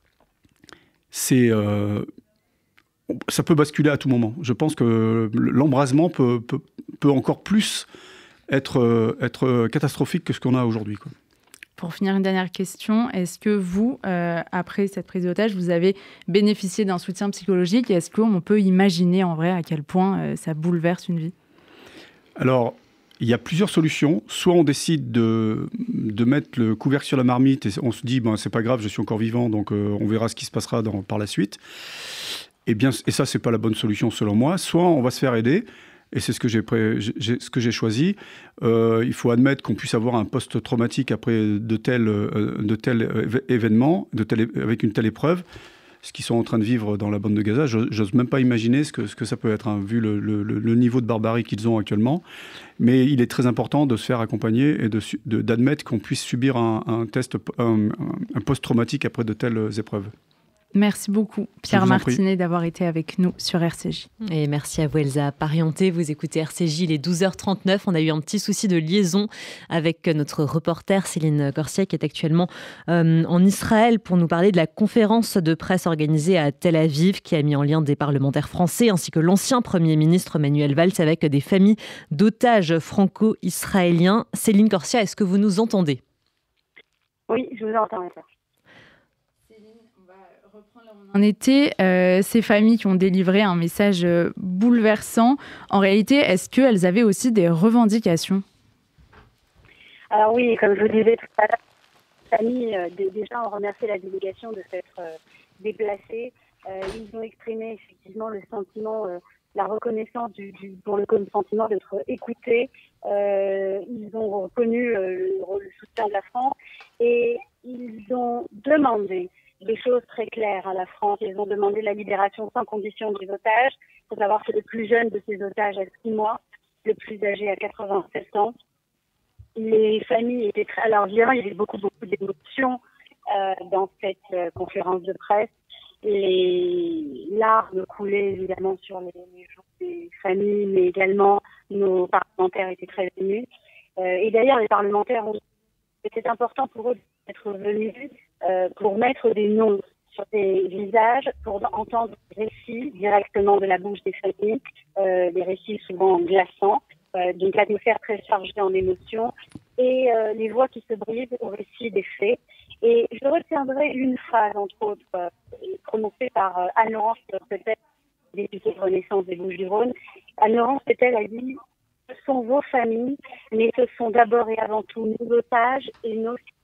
c'est euh, ça peut basculer à tout moment. Je pense que l'embrasement peut, peut, peut encore plus être, être catastrophique que ce qu'on a aujourd'hui, quoi. Pour finir, une dernière question. Est-ce que vous, euh, après cette prise d'otage, vous avez bénéficié d'un soutien psychologique, et est-ce qu'on peut imaginer en vrai à quel point euh, ça bouleverse une vie ? Alors, il y a plusieurs solutions. Soit on décide de, de mettre le couvercle sur la marmite et on se dit ben, « c'est pas grave, je suis encore vivant, donc euh, on verra ce qui se passera dans, par la suite ». Et, bien, et ça, c'est pas la bonne solution selon moi. Soit on va se faire aider, et c'est ce que j'ai, pré- j'ai, ce que j'ai choisi. Euh, il faut admettre qu'on puisse avoir un post-traumatique après de tels, euh, de tels événements, de tels, avec une telle épreuve. Ce qu'ils sont en train de vivre dans la bande de Gaza, j'ose même pas imaginer ce que, ce que ça peut être, hein, vu le, le, le niveau de barbarie qu'ils ont actuellement. Mais il est très important de se faire accompagner et de, de, d'admettre qu'on puisse subir un, un test, un, un post-traumatique après de telles épreuves. Merci beaucoup, Pierre Martinet, d'avoir été avec nous sur R C J. Et merci à vous, Elsa Parienté. Vous écoutez R C J, il est douze heures trente-neuf. On a eu un petit souci de liaison avec notre reporter Céline Corsia, qui est actuellement euh, en Israël pour nous parler de la conférence de presse organisée à Tel Aviv, qui a mis en lien des parlementaires français ainsi que l'ancien Premier ministre Manuel Valls avec des familles d'otages franco-israéliens. Céline Corsia, est-ce que vous nous entendez ? Oui, je vous entends. En été, euh, ces familles qui ont délivré un message euh, bouleversant, en réalité, est-ce qu'elles avaient aussi des revendications? Alors oui, comme je vous disais tout à l'heure, les familles, euh, déjà, ont remercié la délégation de s'être euh, déplacée. Euh, ils ont exprimé effectivement le sentiment, euh, la reconnaissance du, du, pour le sentiment d'être écoutés. Euh, ils ont reconnu euh, le, le soutien de la France et ils ont demandé des choses très claires à la France. Ils ont demandé la libération sans condition des otages. Il faut savoir que le plus jeune de ces otages a six mois, le plus âgé a quatre-vingt-sept ans. Les familles étaient très... Alors évidemment, il y avait beaucoup, beaucoup d'émotions euh, dans cette euh, conférence de presse. Les larmes coulaient évidemment sur les, les joues des familles, mais également nos parlementaires étaient très émus. Euh, et d'ailleurs, les parlementaires ont... C'était important pour eux d'être venus euh, pour mettre des noms sur des visages, pour entendre des récits directement de la bouche des familles, euh, des récits souvent glaçants, euh, d'une atmosphère très chargée en émotions, et euh, les voix qui se brisent au récit des faits. Et je retiendrai une phrase, entre autres, euh, prononcée par euh, Anne-Laurence Petel, députée de Renaissance des Bouches-du-Rhône. Anne-Laurence Petel a dit « Ce sont vos familles, mais ce sont d'abord et avant tout nos otages et nos citoyens. »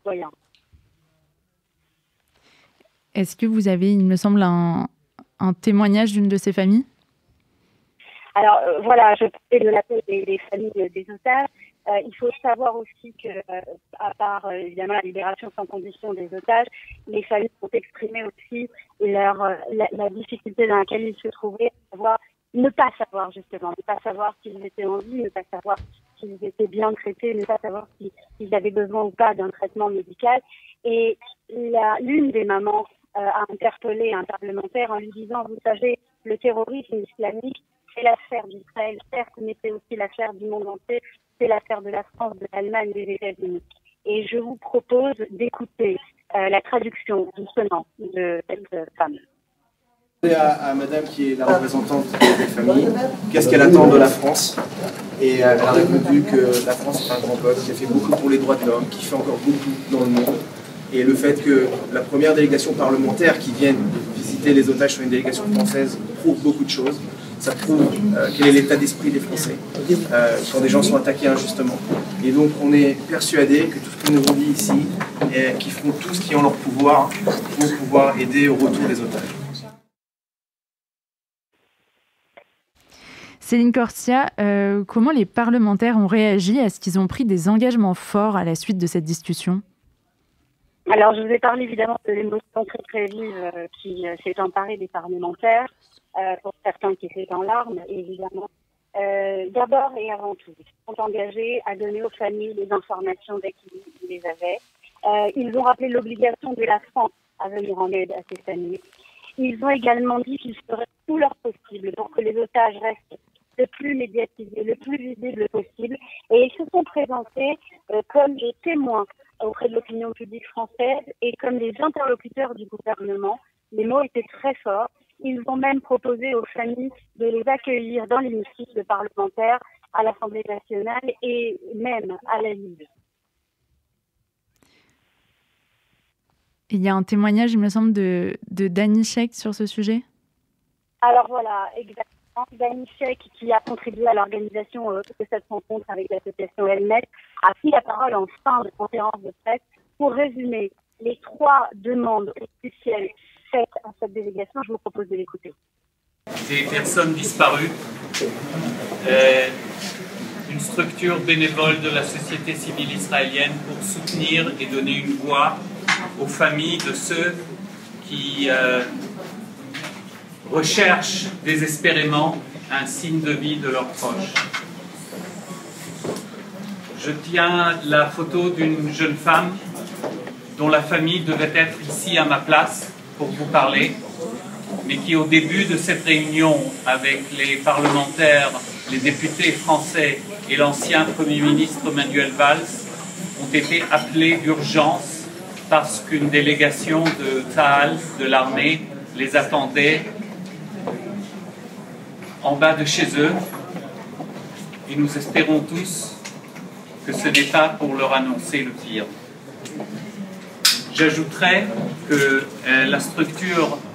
Est-ce que vous avez, il me semble, un, un témoignage d'une de ces familles? Alors euh, voilà, je parlais de l'appel des, des familles euh, des otages. Euh, il faut savoir aussi que, euh, à part euh, évidemment la libération sans condition des otages, les familles ont exprimé aussi leur euh, la, la difficulté dans laquelle ils se trouvaient, savoir, ne pas savoir justement, ne pas savoir s'ils étaient en vie, ne pas savoir s'ils étaient bien traités, ne pas savoir s'ils si, si avaient besoin ou pas d'un traitement médical. Et l'une des mamans euh, a interpellé un parlementaire en lui disant, vous savez, le terrorisme islamique, c'est l'affaire d'Israël, certes, mais c'est aussi l'affaire du monde entier, c'est l'affaire de la France, de l'Allemagne, des États-Unis. Et je vous propose d'écouter euh, la traduction, justement, de cette femme. À, à madame qui est la représentante des familles, qu'est-ce qu'elle attend de la France? Et euh, elle a répondu que la France est un grand peuple, qui a fait beaucoup pour les droits de l'homme, qui fait encore beaucoup dans le monde. Et le fait que la première délégation parlementaire qui vient visiter les otages sur une délégation française prouve beaucoup de choses. Ça prouve euh, quel est l'état d'esprit des Français euh, quand des gens sont attaqués injustement. Et donc on est persuadé que tout ce qu'ils nous ont dit ici, et qu'ils feront tout ce qui est en leur pouvoir pour pouvoir aider au retour des otages. Céline Corsia, euh, comment les parlementaires ont réagi? Est-ce qu'ils ont pris des engagements forts à la suite de cette discussion? Alors, je vous ai parlé évidemment de l'émotion très très vive euh, qui euh, s'est emparée des parlementaires, euh, pour certains qui étaient en larmes, évidemment. Euh, D'abord et avant tout, ils sont engagés à donner aux familles les informations dès qu'ils les avaient. Euh, ils ont rappelé l'obligation de la France à venir en aide à ces familles. Ils ont également dit qu'ils feraient tout leur possible pour que les otages restent le plus médiatisés, le plus visibles possible. Et ils se sont présentés euh, comme des témoins auprès de l'opinion publique française et comme des interlocuteurs du gouvernement. Les mots étaient très forts. Ils ont même proposé aux familles de les accueillir dans l'hémicycle parlementaire, à l'Assemblée nationale et même à la Ligue. Il y a un témoignage, il me semble, de, de Dany Sheikh sur ce sujet. Alors voilà, exactement. Dany Sheikh, qui a contribué à l'organisation euh, de cette rencontre avec l'association Elmet, a pris la parole en fin de conférence de presse pour résumer les trois demandes officielles faites à cette délégation. Je vous propose de l'écouter. Des personnes disparues, euh, une structure bénévole de la société civile israélienne pour soutenir et donner une voix aux familles de ceux qui euh, recherchent désespérément un signe de vie de leurs proches. Je tiens la photo d'une jeune femme dont la famille devait être ici à ma place pour vous parler, mais qui au début de cette réunion avec les parlementaires, les députés français et l'ancien Premier ministre Manuel Valls ont été appelés d'urgence parce qu'une délégation de Tsahal, de l'armée, les attendait en bas de chez eux. Et nous espérons tous que ce n'est pas pour leur annoncer le pire. J'ajouterai que euh, la structure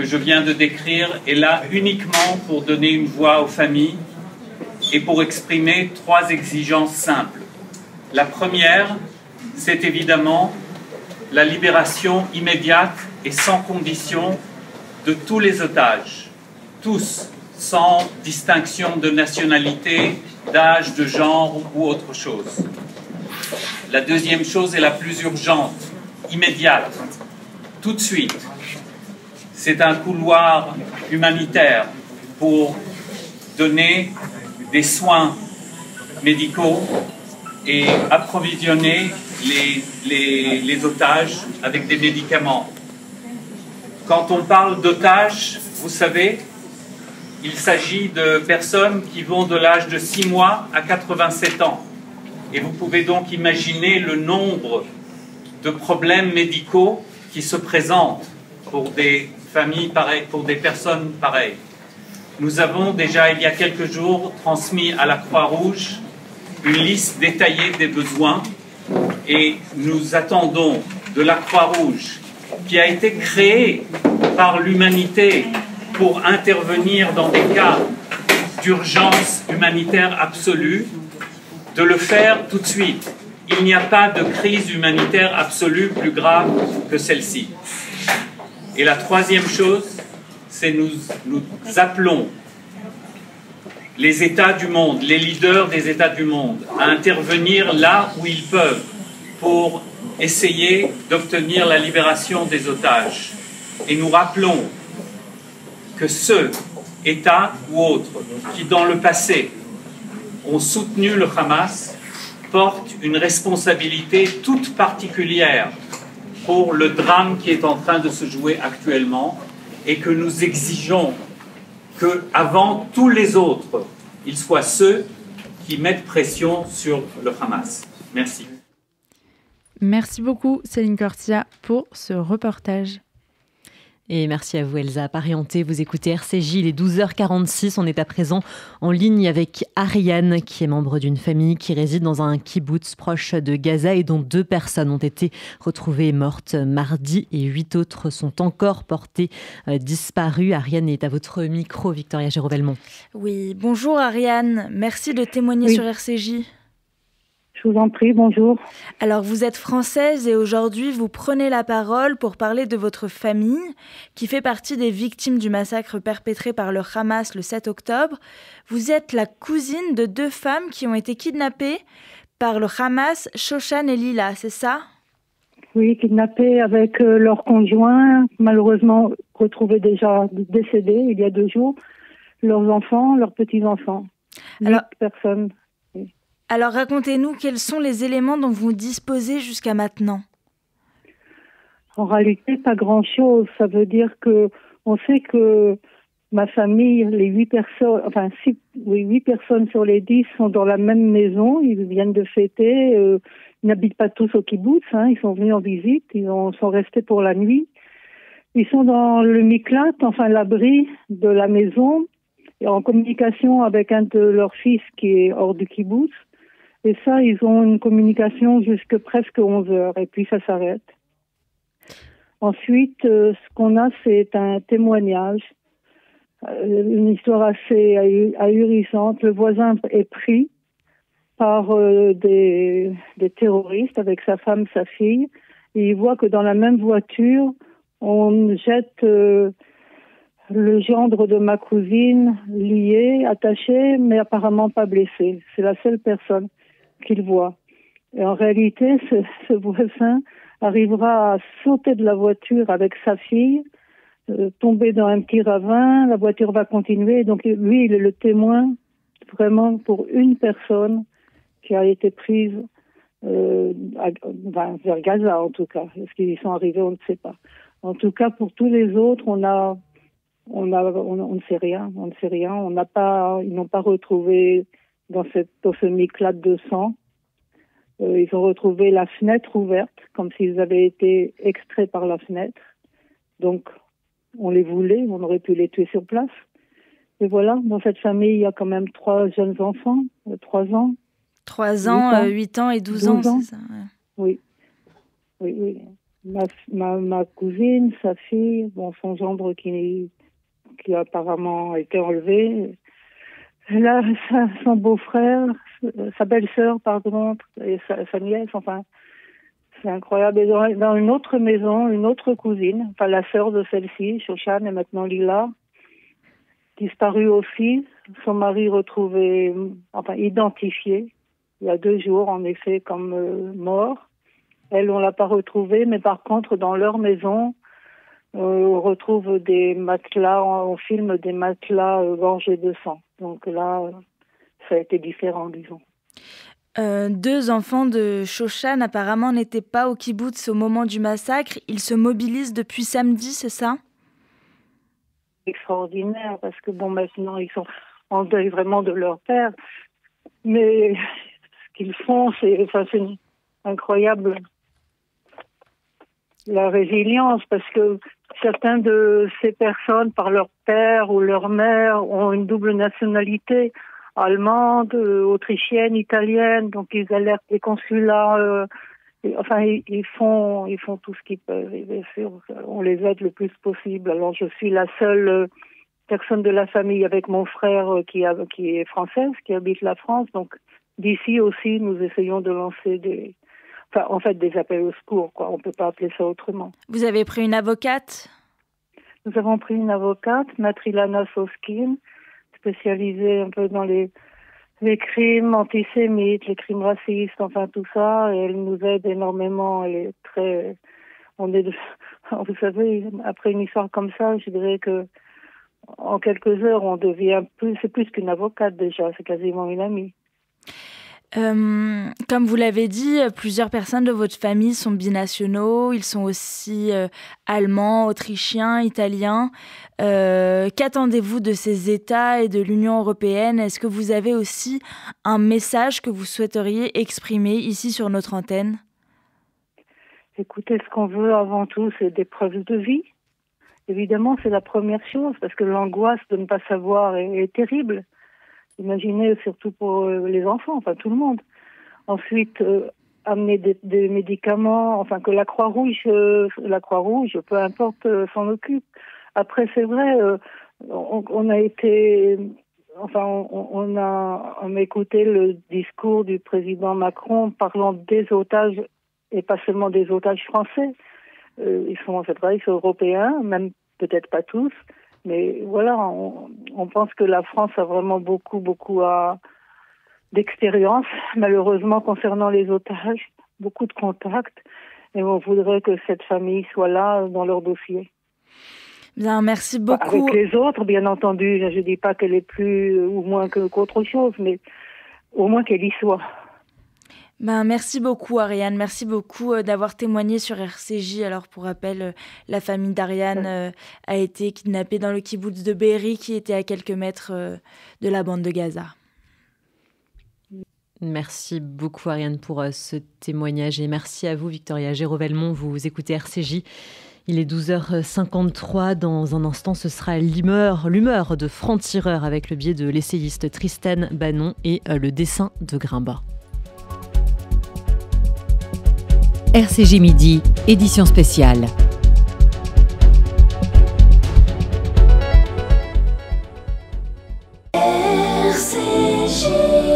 que je viens de décrire est là uniquement pour donner une voix aux familles et pour exprimer trois exigences simples. La première, c'est évidemment la libération immédiate et sans condition de tous les otages, tous, sans distinction de nationalité, d'âge, de genre ou autre chose. La deuxième chose est la plus urgente, immédiate, tout de suite. C'est un couloir humanitaire pour donner des soins médicaux et approvisionner les, les, les otages avec des médicaments. Quand on parle d'otages, vous savez, il s'agit de personnes qui vont de l'âge de six mois à quatre-vingt-sept ans. Et vous pouvez donc imaginer le nombre de problèmes médicaux qui se présentent pour des familles pareilles, pour des personnes pareilles. Nous avons déjà, il y a quelques jours, transmis à la Croix-Rouge une liste détaillée des besoins et nous attendons de la Croix-Rouge, qui a été créée par l'humanité pour intervenir dans des cas d'urgence humanitaire absolue, de le faire tout de suite. Il n'y a pas de crise humanitaire absolue plus grave que celle-ci. Et la troisième chose, c'est nous, nous appelons les États du monde, les leaders des États du monde, à intervenir là où ils peuvent pour essayer d'obtenir la libération des otages. Et nous rappelons que ceux, États ou autres, qui dans le passé ont soutenu le Hamas, portent une responsabilité toute particulière pour le drame qui est en train de se jouer actuellement et que nous exigeons qu'avant tous les autres, ils soient ceux qui mettent pression sur le Hamas. Merci. Merci beaucoup Céline Cortia pour ce reportage. Et merci à vous Elsa Parienté, vous écoutez R C J, il est douze heures quarante-six, on est à présent en ligne avec Ariane qui est membre d'une famille qui réside dans un kibboutz proche de Gaza et dont deux personnes ont été retrouvées mortes mardi et huit autres sont encore portées euh, disparues. Ariane est à votre micro, Victoria Géraud-Belmont. Oui, bonjour Ariane, merci de témoigner oui. sur R C J. Je vous en prie, bonjour. Alors, vous êtes française et aujourd'hui, vous prenez la parole pour parler de votre famille qui fait partie des victimes du massacre perpétré par le Hamas le sept octobre. Vous êtes la cousine de deux femmes qui ont été kidnappées par le Hamas, Shoshan et Lila, c'est ça? Oui, kidnappées avec euh, leurs conjoints, malheureusement retrouvés déjà décédés il y a deux jours, leurs enfants, leurs petits-enfants. Alors, huit personnes. Alors racontez-nous quels sont les éléments dont vous disposez jusqu'à maintenant. En réalité, pas grand-chose. Ça veut dire que on sait que ma famille, les huit personnes, enfin six, oui, huit personnes sur les dix sont dans la même maison. Ils viennent de fêter. Euh, ils n'habitent pas tous au kibboutz. Hein, ils sont venus en visite. Ils ont, sont restés pour la nuit. Ils sont dans le miklat, enfin l'abri de la maison, et en communication avec un de leurs fils qui est hors du kibboutz. Et ça, ils ont une communication jusque presque onze heures, et puis ça s'arrête. Ensuite, euh, ce qu'on a, c'est un témoignage, euh, une histoire assez ahurissante. Le voisin est pris par euh, des, des terroristes avec sa femme, sa fille, et il voit que dans la même voiture, on jette euh, le gendre de ma cousine lié, attaché, mais apparemment pas blessé. C'est la seule personne qu'il voit. Et en réalité, ce, ce voisin arrivera à sauter de la voiture avec sa fille, euh, tomber dans un petit ravin, la voiture va continuer. Donc lui, il est le témoin vraiment pour une personne qui a été prise euh, à, ben, vers Gaza en tout cas. Est-ce qu'ils y sont arrivés, on ne sait pas. En tout cas, pour tous les autres, on a, on a, on, on ne sait rien, on ne sait rien. On n'a pas, ils n'ont pas retrouvé dans cette, dans ce miklat de sang. Euh, ils ont retrouvé la fenêtre ouverte, comme s'ils avaient été extraits par la fenêtre. Donc, on les voulait, on aurait pu les tuer sur place. Et voilà, dans cette famille, il y a quand même trois jeunes enfants, euh, trois ans. Trois ans, huit ans, euh, huit ans et douze ans, ans. C'est ça, ouais. Oui. Oui, oui. ma, ma, ma cousine, sa fille, bon, son gendre qui, qui a apparemment été enlevé. Là, sa, son beau-frère, sa belle-sœur, pardon, et sa, sa nièce, enfin, c'est incroyable. Et dans, dans une autre maison, une autre cousine, enfin la sœur de celle-ci, Shoshane, et maintenant Lila, disparue aussi. Son mari retrouvé, enfin identifié, il y a deux jours, en effet, comme euh, mort. Elle, on l'a pas retrouvée, mais par contre, dans leur maison, euh, on retrouve des matelas, on filme des matelas euh, gorgés de sang. Donc là, ça a été différent, disons. Euh, deux enfants de Shoshane apparemment n'étaient pas au kibboutz au moment du massacre. Ils se mobilisent depuis samedi, c'est ça? Extraordinaire, parce que bon, maintenant, ils sont en deuil vraiment de leur père. Mais ce qu'ils font, c'est, enfin, c'est incroyable. La résilience, parce que certains de ces personnes, par leur père ou leur mère, ont une double nationalité, allemande, autrichienne, italienne, donc ils alertent les consulats, euh, et, enfin ils, ils font ils font tout ce qu'ils peuvent, et bien sûr on les aide le plus possible. Alors je suis la seule personne de la famille avec mon frère qui, a, qui est française, qui habite la France, donc d'ici aussi nous essayons de lancer des, enfin en fait des appels au secours, quoi. On peut pas appeler ça autrement. Vous avez pris une avocate? Nous avons pris une avocate, Maître Ilana Soskin, spécialisée un peu dans les, les crimes antisémites, les crimes racistes, enfin tout ça. Et elle nous aide énormément. Elle est très, on est, de, vous savez, après une histoire comme ça, je dirais que en quelques heures, on devient plus, c'est plus qu'une avocate déjà, c'est quasiment une amie. Euh, comme vous l'avez dit, plusieurs personnes de votre famille sont binationaux. Ils sont aussi euh, allemands, autrichiens, italiens. Euh, qu'attendez-vous de ces États et de l'Union européenne? Est-ce que vous avez aussi un message que vous souhaiteriez exprimer ici sur notre antenne? Écoutez, ce qu'on veut avant tout, c'est des preuves de vie. Évidemment, c'est la première chose, parce que l'angoisse de ne pas savoir est, est terrible. Imaginez, surtout pour les enfants, enfin tout le monde. Ensuite, euh, amener des, des médicaments, enfin que la Croix-Rouge, euh, la Croix-Rouge, peu importe, euh, s'en occupe. Après, c'est vrai, euh, on, on a été, enfin, on, on a, on a écouté le discours du président Macron parlant des otages, et pas seulement des otages français. Euh, ils sont, c'est vrai, ils sont européens, même peut-être pas tous. Mais voilà, on, on pense que la France a vraiment beaucoup, beaucoup à, d'expérience, malheureusement, concernant les otages, beaucoup de contacts, et on voudrait que cette famille soit là dans leur dossier. Bien, merci beaucoup. Avec les autres, bien entendu, je ne dis pas qu'elle est plus ou moins que, qu'autre chose, mais au moins qu'elle y soit. Ben, merci beaucoup Ariane, merci beaucoup euh, d'avoir témoigné sur R C J. Alors pour rappel, euh, la famille d'Ariane euh, a été kidnappée dans le kibboutz de Be'eri qui était à quelques mètres euh, de la bande de Gaza. Merci beaucoup Ariane pour euh, ce témoignage et merci à vous Victoria Géraud-Velmont, vous écoutez R C J. Il est douze heures cinquante-trois, dans un instant ce sera l'humeur, l'humeur de franc-tireur avec le biais de l'essayiste Tristan Banon et euh, le dessin de Grimba. R C J Midi, édition spéciale. R C J.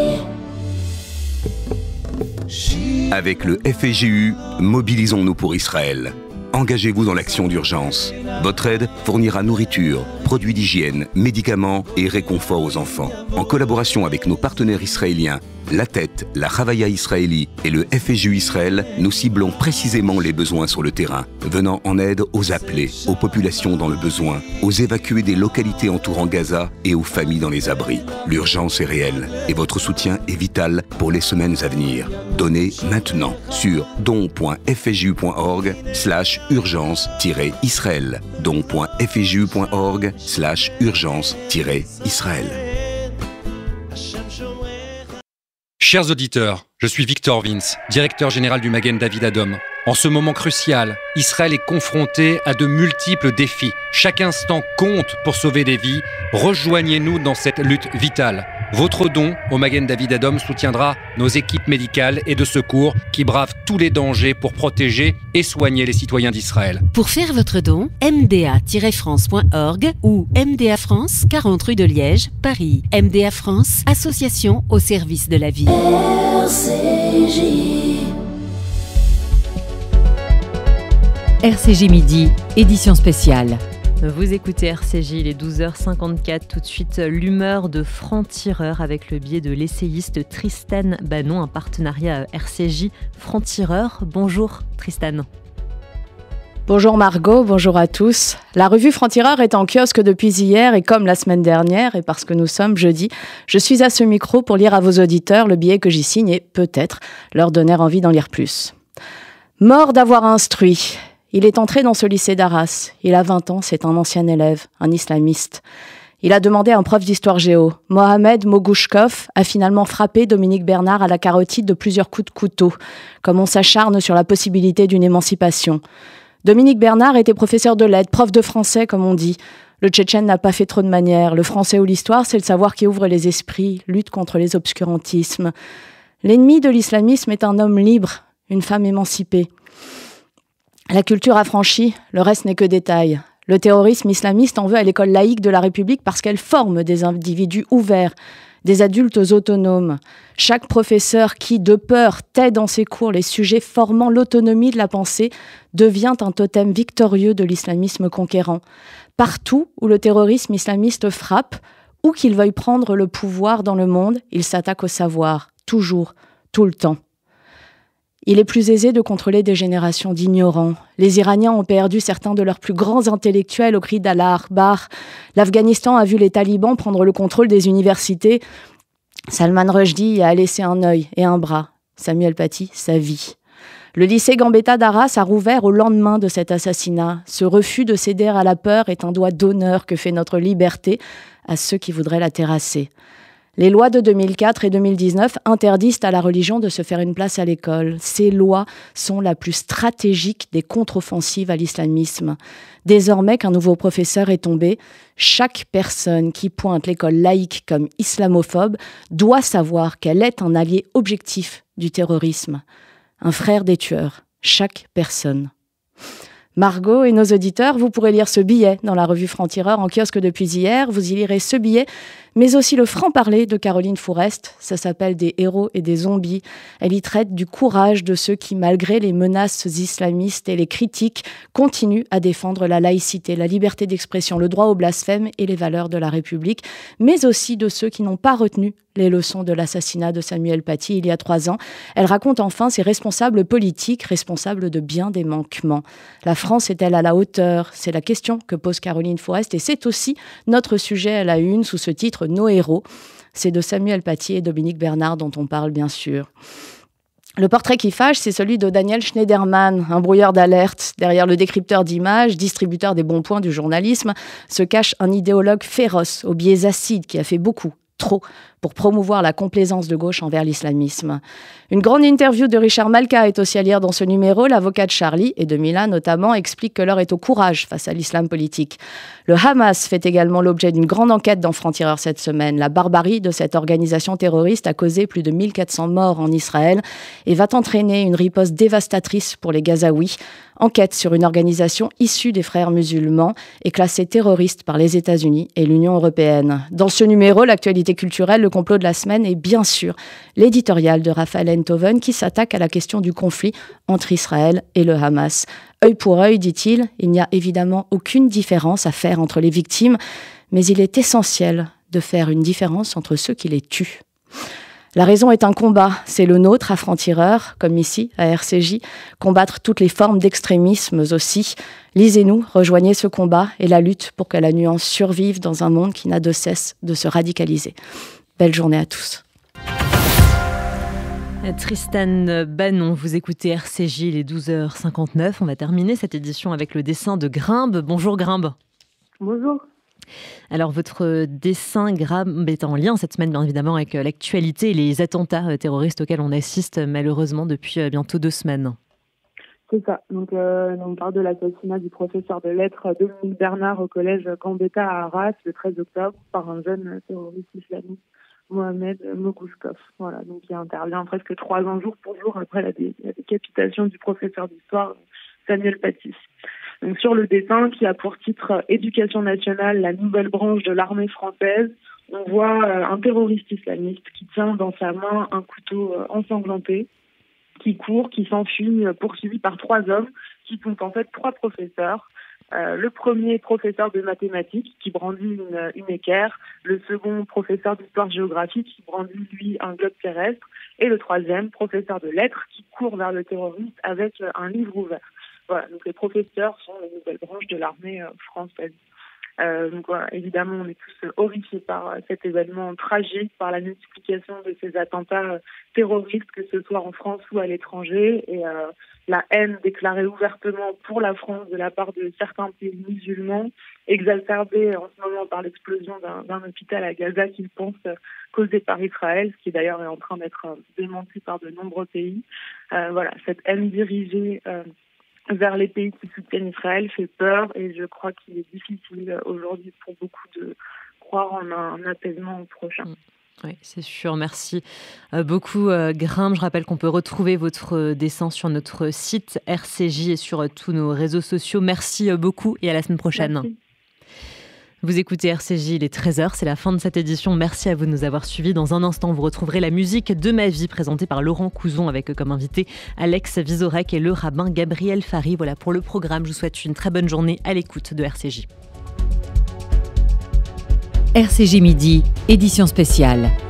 Avec le F S J U, mobilisons-nous pour Israël. Engagez-vous dans l'action d'urgence. Votre aide fournira nourriture, produits d'hygiène, médicaments et réconfort aux enfants. En collaboration avec nos partenaires israéliens, La Tête, la Chavaya Israéli et le F S J U Israël, nous ciblons précisément les besoins sur le terrain, venant en aide aux appelés, aux populations dans le besoin, aux évacués des localités entourant Gaza et aux familles dans les abris. L'urgence est réelle et votre soutien est vital pour les semaines à venir. Donnez maintenant sur don point f s j u point org slash urgence tiret israël. don point f s j u point org slash urgence tiret israël. Chers auditeurs, je suis Victor Vince, directeur général du Magen David Adom. En ce moment crucial, Israël est confronté à de multiples défis. Chaque instant compte pour sauver des vies. Rejoignez-nous dans cette lutte vitale. Votre don au Magen David Adom soutiendra nos équipes médicales et de secours qui bravent tous les dangers pour protéger et soigner les citoyens d'Israël. Pour faire votre don, m d a tiret france point org ou M D A France, quarante rue de Liège, Paris. M D A France, association au service de la vie. R C J. R C J Midi, édition spéciale. Vous écoutez R C J, il est douze heures cinquante-quatre. Tout de suite, l'humeur de franc-tireur avec le biais de l'essayiste Tristan Banon, un partenariat R C J franc-tireur. Bonjour Tristan. Bonjour Margot, bonjour à tous. La revue Franc-Tireur est en kiosque depuis hier et comme la semaine dernière, et parce que nous sommes jeudi, je suis à ce micro pour lire à vos auditeurs le billet que j'y signe et peut-être leur donner envie d'en lire plus. Mort d'avoir instruit. Il est entré dans ce lycée d'Arras. Il a vingt ans, c'est un ancien élève, un islamiste. Il a demandé à un prof d'histoire géo. Mohamed Mogouchkov a finalement frappé Dominique Bernard à la carotide de plusieurs coups de couteau, comme on s'acharne sur la possibilité d'une émancipation. Dominique Bernard était professeur de lettres, prof de français, comme on dit. Le tchétchène n'a pas fait trop de manières. Le français ou l'histoire, c'est le savoir qui ouvre les esprits, lutte contre les obscurantismes. L'ennemi de l'islamisme est un homme libre, une femme émancipée. La culture affranchie, le reste n'est que détail. Le terrorisme islamiste en veut à l'école laïque de la République parce qu'elle forme des individus ouverts, des adultes autonomes. Chaque professeur qui, de peur, tait dans ses cours les sujets formant l'autonomie de la pensée devient un totem victorieux de l'islamisme conquérant. Partout où le terrorisme islamiste frappe, ou qu'il veuille prendre le pouvoir dans le monde, il s'attaque au savoir, toujours, tout le temps. Il est plus aisé de contrôler des générations d'ignorants. Les Iraniens ont perdu certains de leurs plus grands intellectuels au cri d'Allah Akbar. L'Afghanistan a vu les talibans prendre le contrôle des universités. Salman Rushdie y a laissé un œil et un bras. Samuel Paty, sa vie. Le lycée Gambetta d'Arras a rouvert au lendemain de cet assassinat. Ce refus de céder à la peur est un doigt d'honneur que fait notre liberté à ceux qui voudraient la terrasser. Les lois de deux mille quatre et deux mille dix-neuf interdisent à la religion de se faire une place à l'école. Ces lois sont la plus stratégique des contre-offensives à l'islamisme. Désormais qu'un nouveau professeur est tombé, chaque personne qui pointe l'école laïque comme islamophobe doit savoir qu'elle est un allié objectif du terrorisme. Un frère des tueurs, chaque personne. Margot et nos auditeurs, vous pourrez lire ce billet dans la revue Franc-Tireur en kiosque depuis hier. Vous y lirez ce billet, mais aussi le franc-parler de Caroline Fourest. Ça s'appelle « Des héros et des zombies ». Elle y traite du courage de ceux qui, malgré les menaces islamistes et les critiques, continuent à défendre la laïcité, la liberté d'expression, le droit au blasphème et les valeurs de la République, mais aussi de ceux qui n'ont pas retenu les leçons de l'assassinat de Samuel Paty il y a trois ans. Elle raconte enfin ses responsables politiques, responsables de bien des manquements. La France est-elle à la hauteur ? C'est la question que pose Caroline Fourest et c'est aussi notre sujet à la une sous ce titre « Nos héros ». C'est de Samuel Paty et Dominique Bernard dont on parle bien sûr. Le portrait qui fâche, c'est celui de Daniel Schneiderman, un brouilleur d'alerte. Derrière le décrypteur d'images, distributeur des bons points du journalisme, se cache un idéologue féroce, aux biais acides, qui a fait beaucoup, trop, pour promouvoir la complaisance de gauche envers l'islamisme. Une grande interview de Richard Malka est aussi à lire dans ce numéro. L'avocat de Charlie, et de Mila notamment, explique que l'heure est au courage face à l'islam politique. Le Hamas fait également l'objet d'une grande enquête dans Franc-Tireur cette semaine. La barbarie de cette organisation terroriste a causé plus de mille quatre cents morts en Israël et va entraîner une riposte dévastatrice pour les Gazaouis. Enquête sur une organisation issue des frères musulmans et classée terroriste par les États-Unis et l'Union européenne. Dans ce numéro, l'actualité culturelle, le complot de la semaine est bien sûr l'éditorial de Raphaël Enthoven qui s'attaque à la question du conflit entre Israël et le Hamas. Œil pour œil, dit-il, il n'y a évidemment aucune différence à faire entre les victimes, mais il est essentiel de faire une différence entre ceux qui les tuent. La raison est un combat, c'est le nôtre à Franc-Tireur, comme ici à R C J, combattre toutes les formes d'extrémisme aussi. Lisez-nous, rejoignez ce combat et la lutte pour que la nuance survive dans un monde qui n'a de cesse de se radicaliser. Belle journée à tous. Tristan Banon, vous écoutez R C J, il est douze heures cinquante-neuf. On va terminer cette édition avec le dessin de Grimbe. Bonjour Grimbe. Bonjour. Alors, votre dessin Grimbe est en lien cette semaine, bien évidemment, avec l'actualité et les attentats terroristes auxquels on assiste malheureusement depuis bientôt deux semaines. C'est ça. Donc, euh, on parle de l'assassinat du professeur de lettres Dominique Bernard au collège Gambetta à Arras le treize octobre par un jeune terroriste islamiste Mohamed Mogouskov. Voilà, donc il intervient presque trois ans jour pour jour après la, dé- la décapitation du professeur d'histoire Samuel Paty. Donc sur le dessin qui a pour titre Éducation nationale, la nouvelle branche de l'armée française, on voit euh, un terroriste islamiste qui tient dans sa main un couteau euh, ensanglanté, qui court, qui s'enfuit, euh, poursuivi par trois hommes qui sont en fait trois professeurs. Euh, le premier professeur de mathématiques qui brandit une, une équerre, le second professeur d'histoire-géographie qui brandit lui un globe terrestre, et le troisième professeur de lettres qui court vers le terroriste avec euh, un livre ouvert. Voilà, donc les professeurs sont les nouvelles branches de l'armée euh, française. Euh, donc voilà, évidemment, on est tous euh, horrifiés par euh, cet événement tragique, par la multiplication de ces attentats euh, terroristes, que ce soit en France ou à l'étranger, et euh, la haine déclarée ouvertement pour la France de la part de certains pays musulmans, exacerbée en ce moment par l'explosion d'un, d'un hôpital à Gaza qu'ils pensent euh, causé par Israël, ce qui d'ailleurs est en train d'être euh, démenti par de nombreux pays. Euh, voilà, cette haine dirigée euh, vers les pays qui soutiennent Israël fait peur, et je crois qu'il est difficile aujourd'hui pour beaucoup de croire en un, un apaisement prochain. Oui, c'est sûr. Merci euh, beaucoup, euh, Grimpe. Je rappelle qu'on peut retrouver votre euh, dessin sur notre site R C J et sur euh, tous nos réseaux sociaux. Merci euh, beaucoup et à la semaine prochaine. Merci. Vous écoutez R C J, il est treize heures, c'est la fin de cette édition. Merci à vous de nous avoir suivis. Dans un instant, vous retrouverez la musique de ma vie présentée par Laurent Couzon avec comme invité Alex Vizorek et le rabbin Gabriel Fari. Voilà pour le programme. Je vous souhaite une très bonne journée à l'écoute de R C J. R C J Midi, édition spéciale.